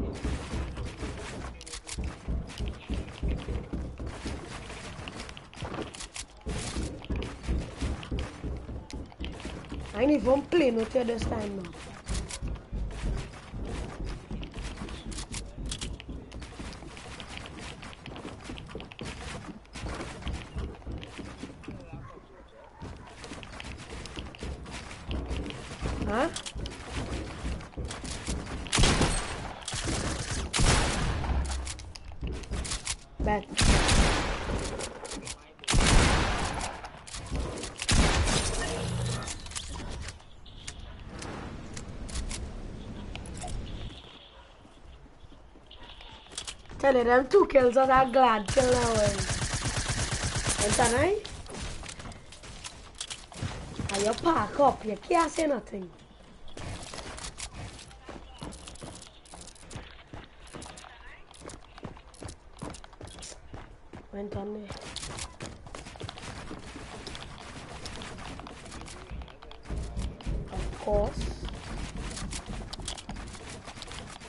I ain't even playing with you this time now. Huh? Bad. Tell you them 2 kills are that glad kill now. Ain't that right? And you park up, you can't say nothing. Went on there. Of course.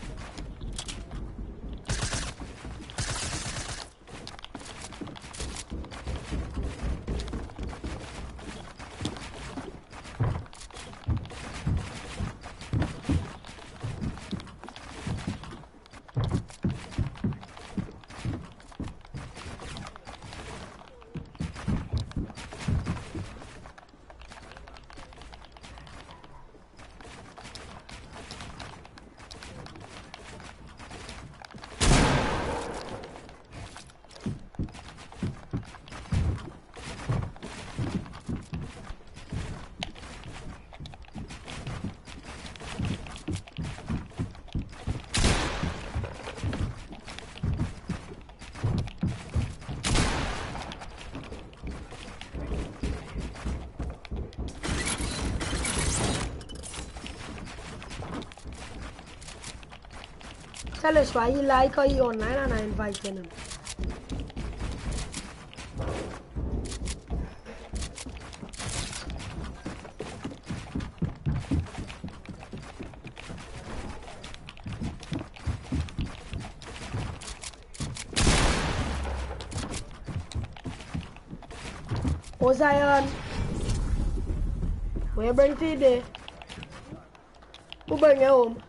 tell us why he like or he online and I invited him. Oh, Zion, where you bring today? Who bring you home?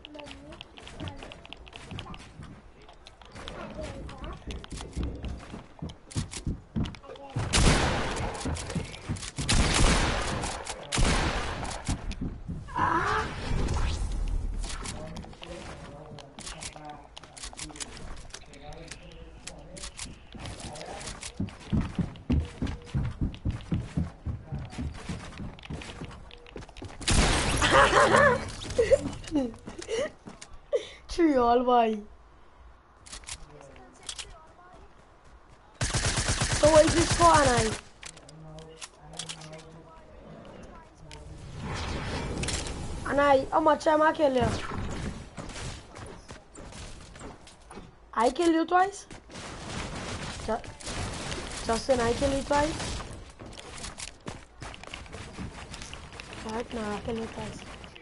True, all boy. So what is this for, Anai? Anai, how much time I kill you? I kill you twice? Justin, I kill you twice? Right now, I kill you twice.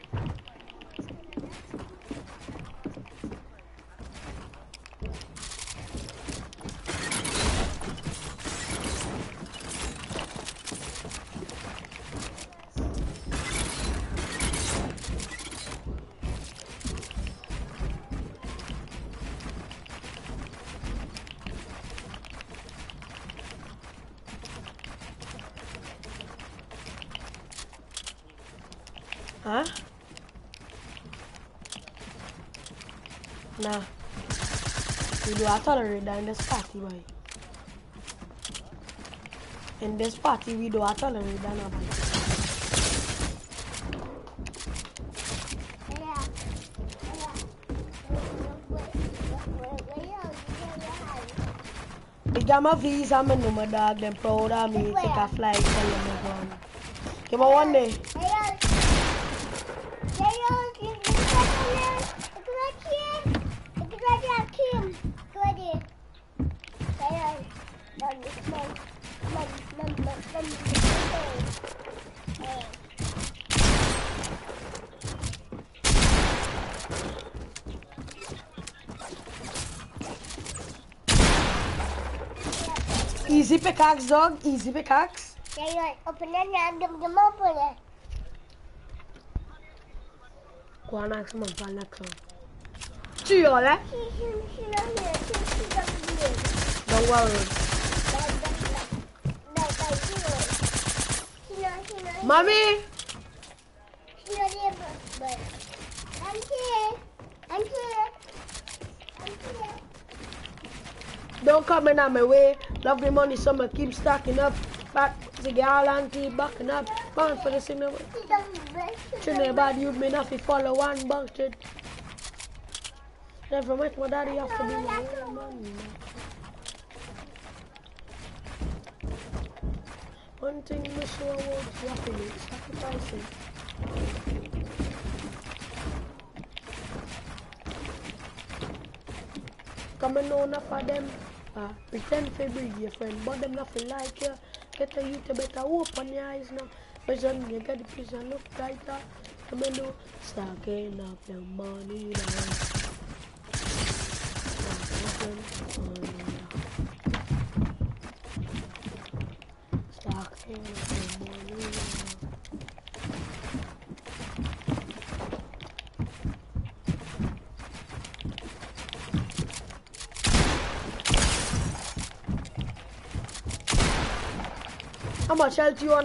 Huh? Nah. We do a tolerate in this party, boy. In this party, we do a tolerate that, boy. They got my visa, I'm in my dog, them proud of me, take a flight, tell them I'm gone. Give me one day. Easy pickaxe, dog. Easy pickaxe.
Yeah, open it and give them open it.
Go on, ask him up on that club. See you all, eh?
She's not here. She's not here.
Don't worry. Mommy!
She's not here, but I'm here. I'm here. I'm here.
Don't come in on my way. Love the money, so I keep stacking up. Back to the island, keep backing up. Bound for the signal. Children bad, you may not follow one bucket. Never met my daddy after being a money. One thing we sure about happiness, sacrificing. Come and know enough of them. Pretend to be your friend, but them nothing like you. Get a youth, you better open your eyes now. Vision, you get the vision look brighter. Come and know, start getting up your money now. Start getting up your money now. How much health you on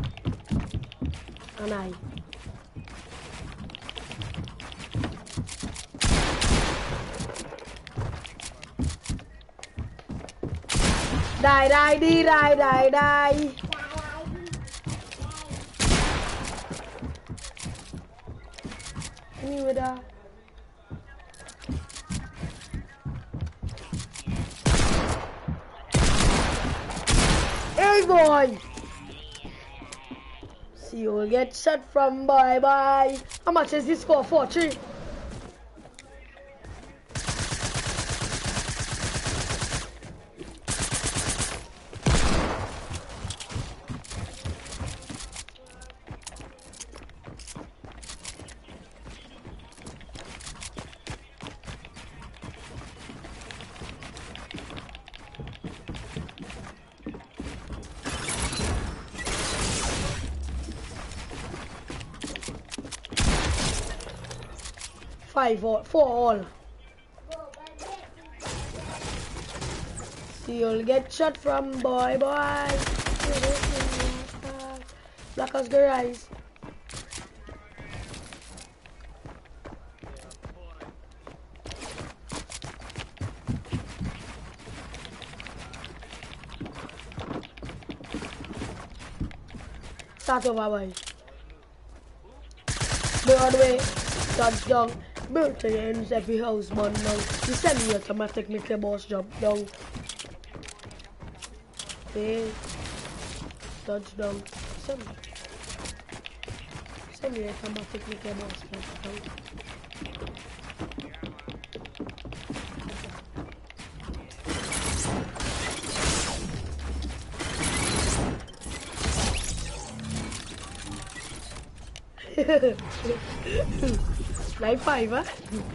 and I? Die. Anyway, da. Hey, boy! See you will get shot from bye. How much is this for? 4-3. 4 all. See, you'll get shot from boy. Black as the rise. Start over, boy. Broadway, touchdown. Built to the ends every house, man. Now, you send me automatic, make the boss jump down. Hey, touchdown. Send me automatic, make the boss jump down. Like 5, huh?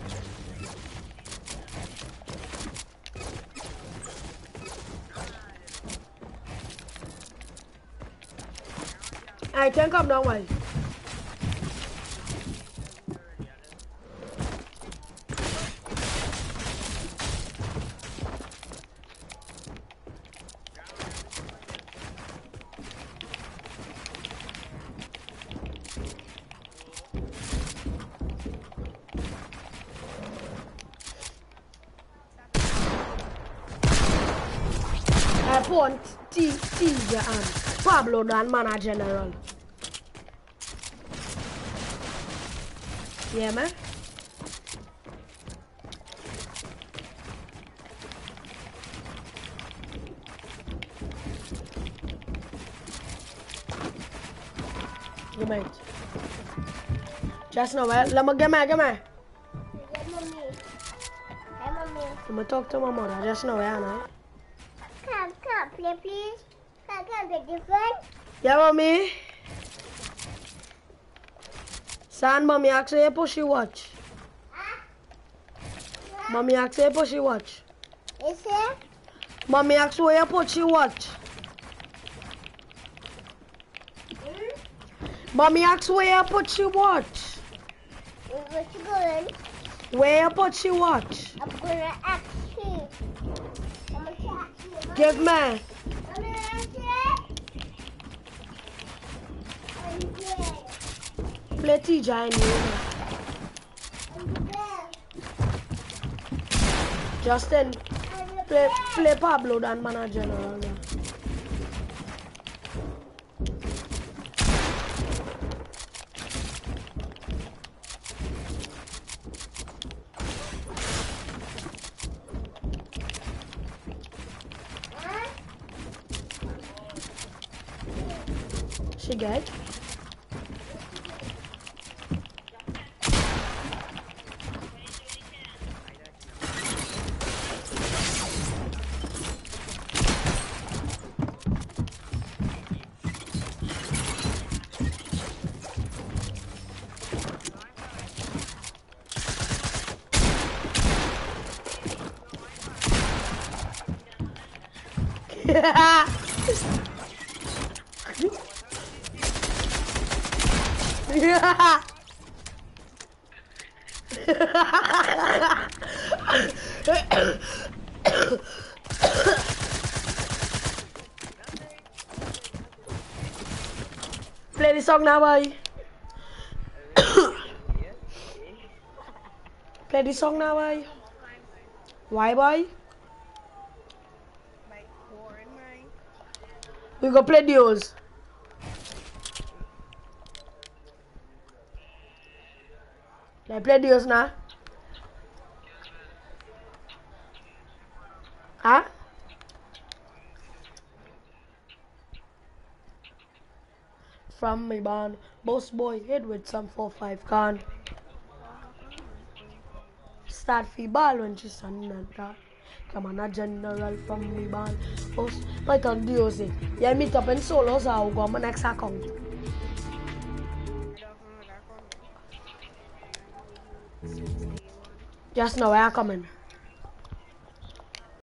I can come down, why? Want TJ and Pablo than man a general. Yeah, man. You might. Just now, let me get me.
Hey, mommy.
Let me talk to my mother. Just now, Anna.
Come, play, please. Come, play different.
Yeah, mommy. Son, mommy asked you push your watch. Mommy asked you push your watch.
Is it?
Mommy asked you push your watch. Mommy asked where you put your watch.
What you going?
Where you put your watch?
I'm gonna ask you. I'm gonna ask you.
Give me.
I'm gonna ask you.
Play TJ in here. Justin, play Pablo than man a general. She get. Play the song now, boy. Play the song now, boy. Why, boy? We go play those. Let's play those now. Huh? From me band, boss boy hit with some 4-5 can. Start free ball when she's standing that. Come on, a general from me band. Boss, right on DOC. Yeah, meet up in solos. I'll go on my next account. Just now, where are you coming?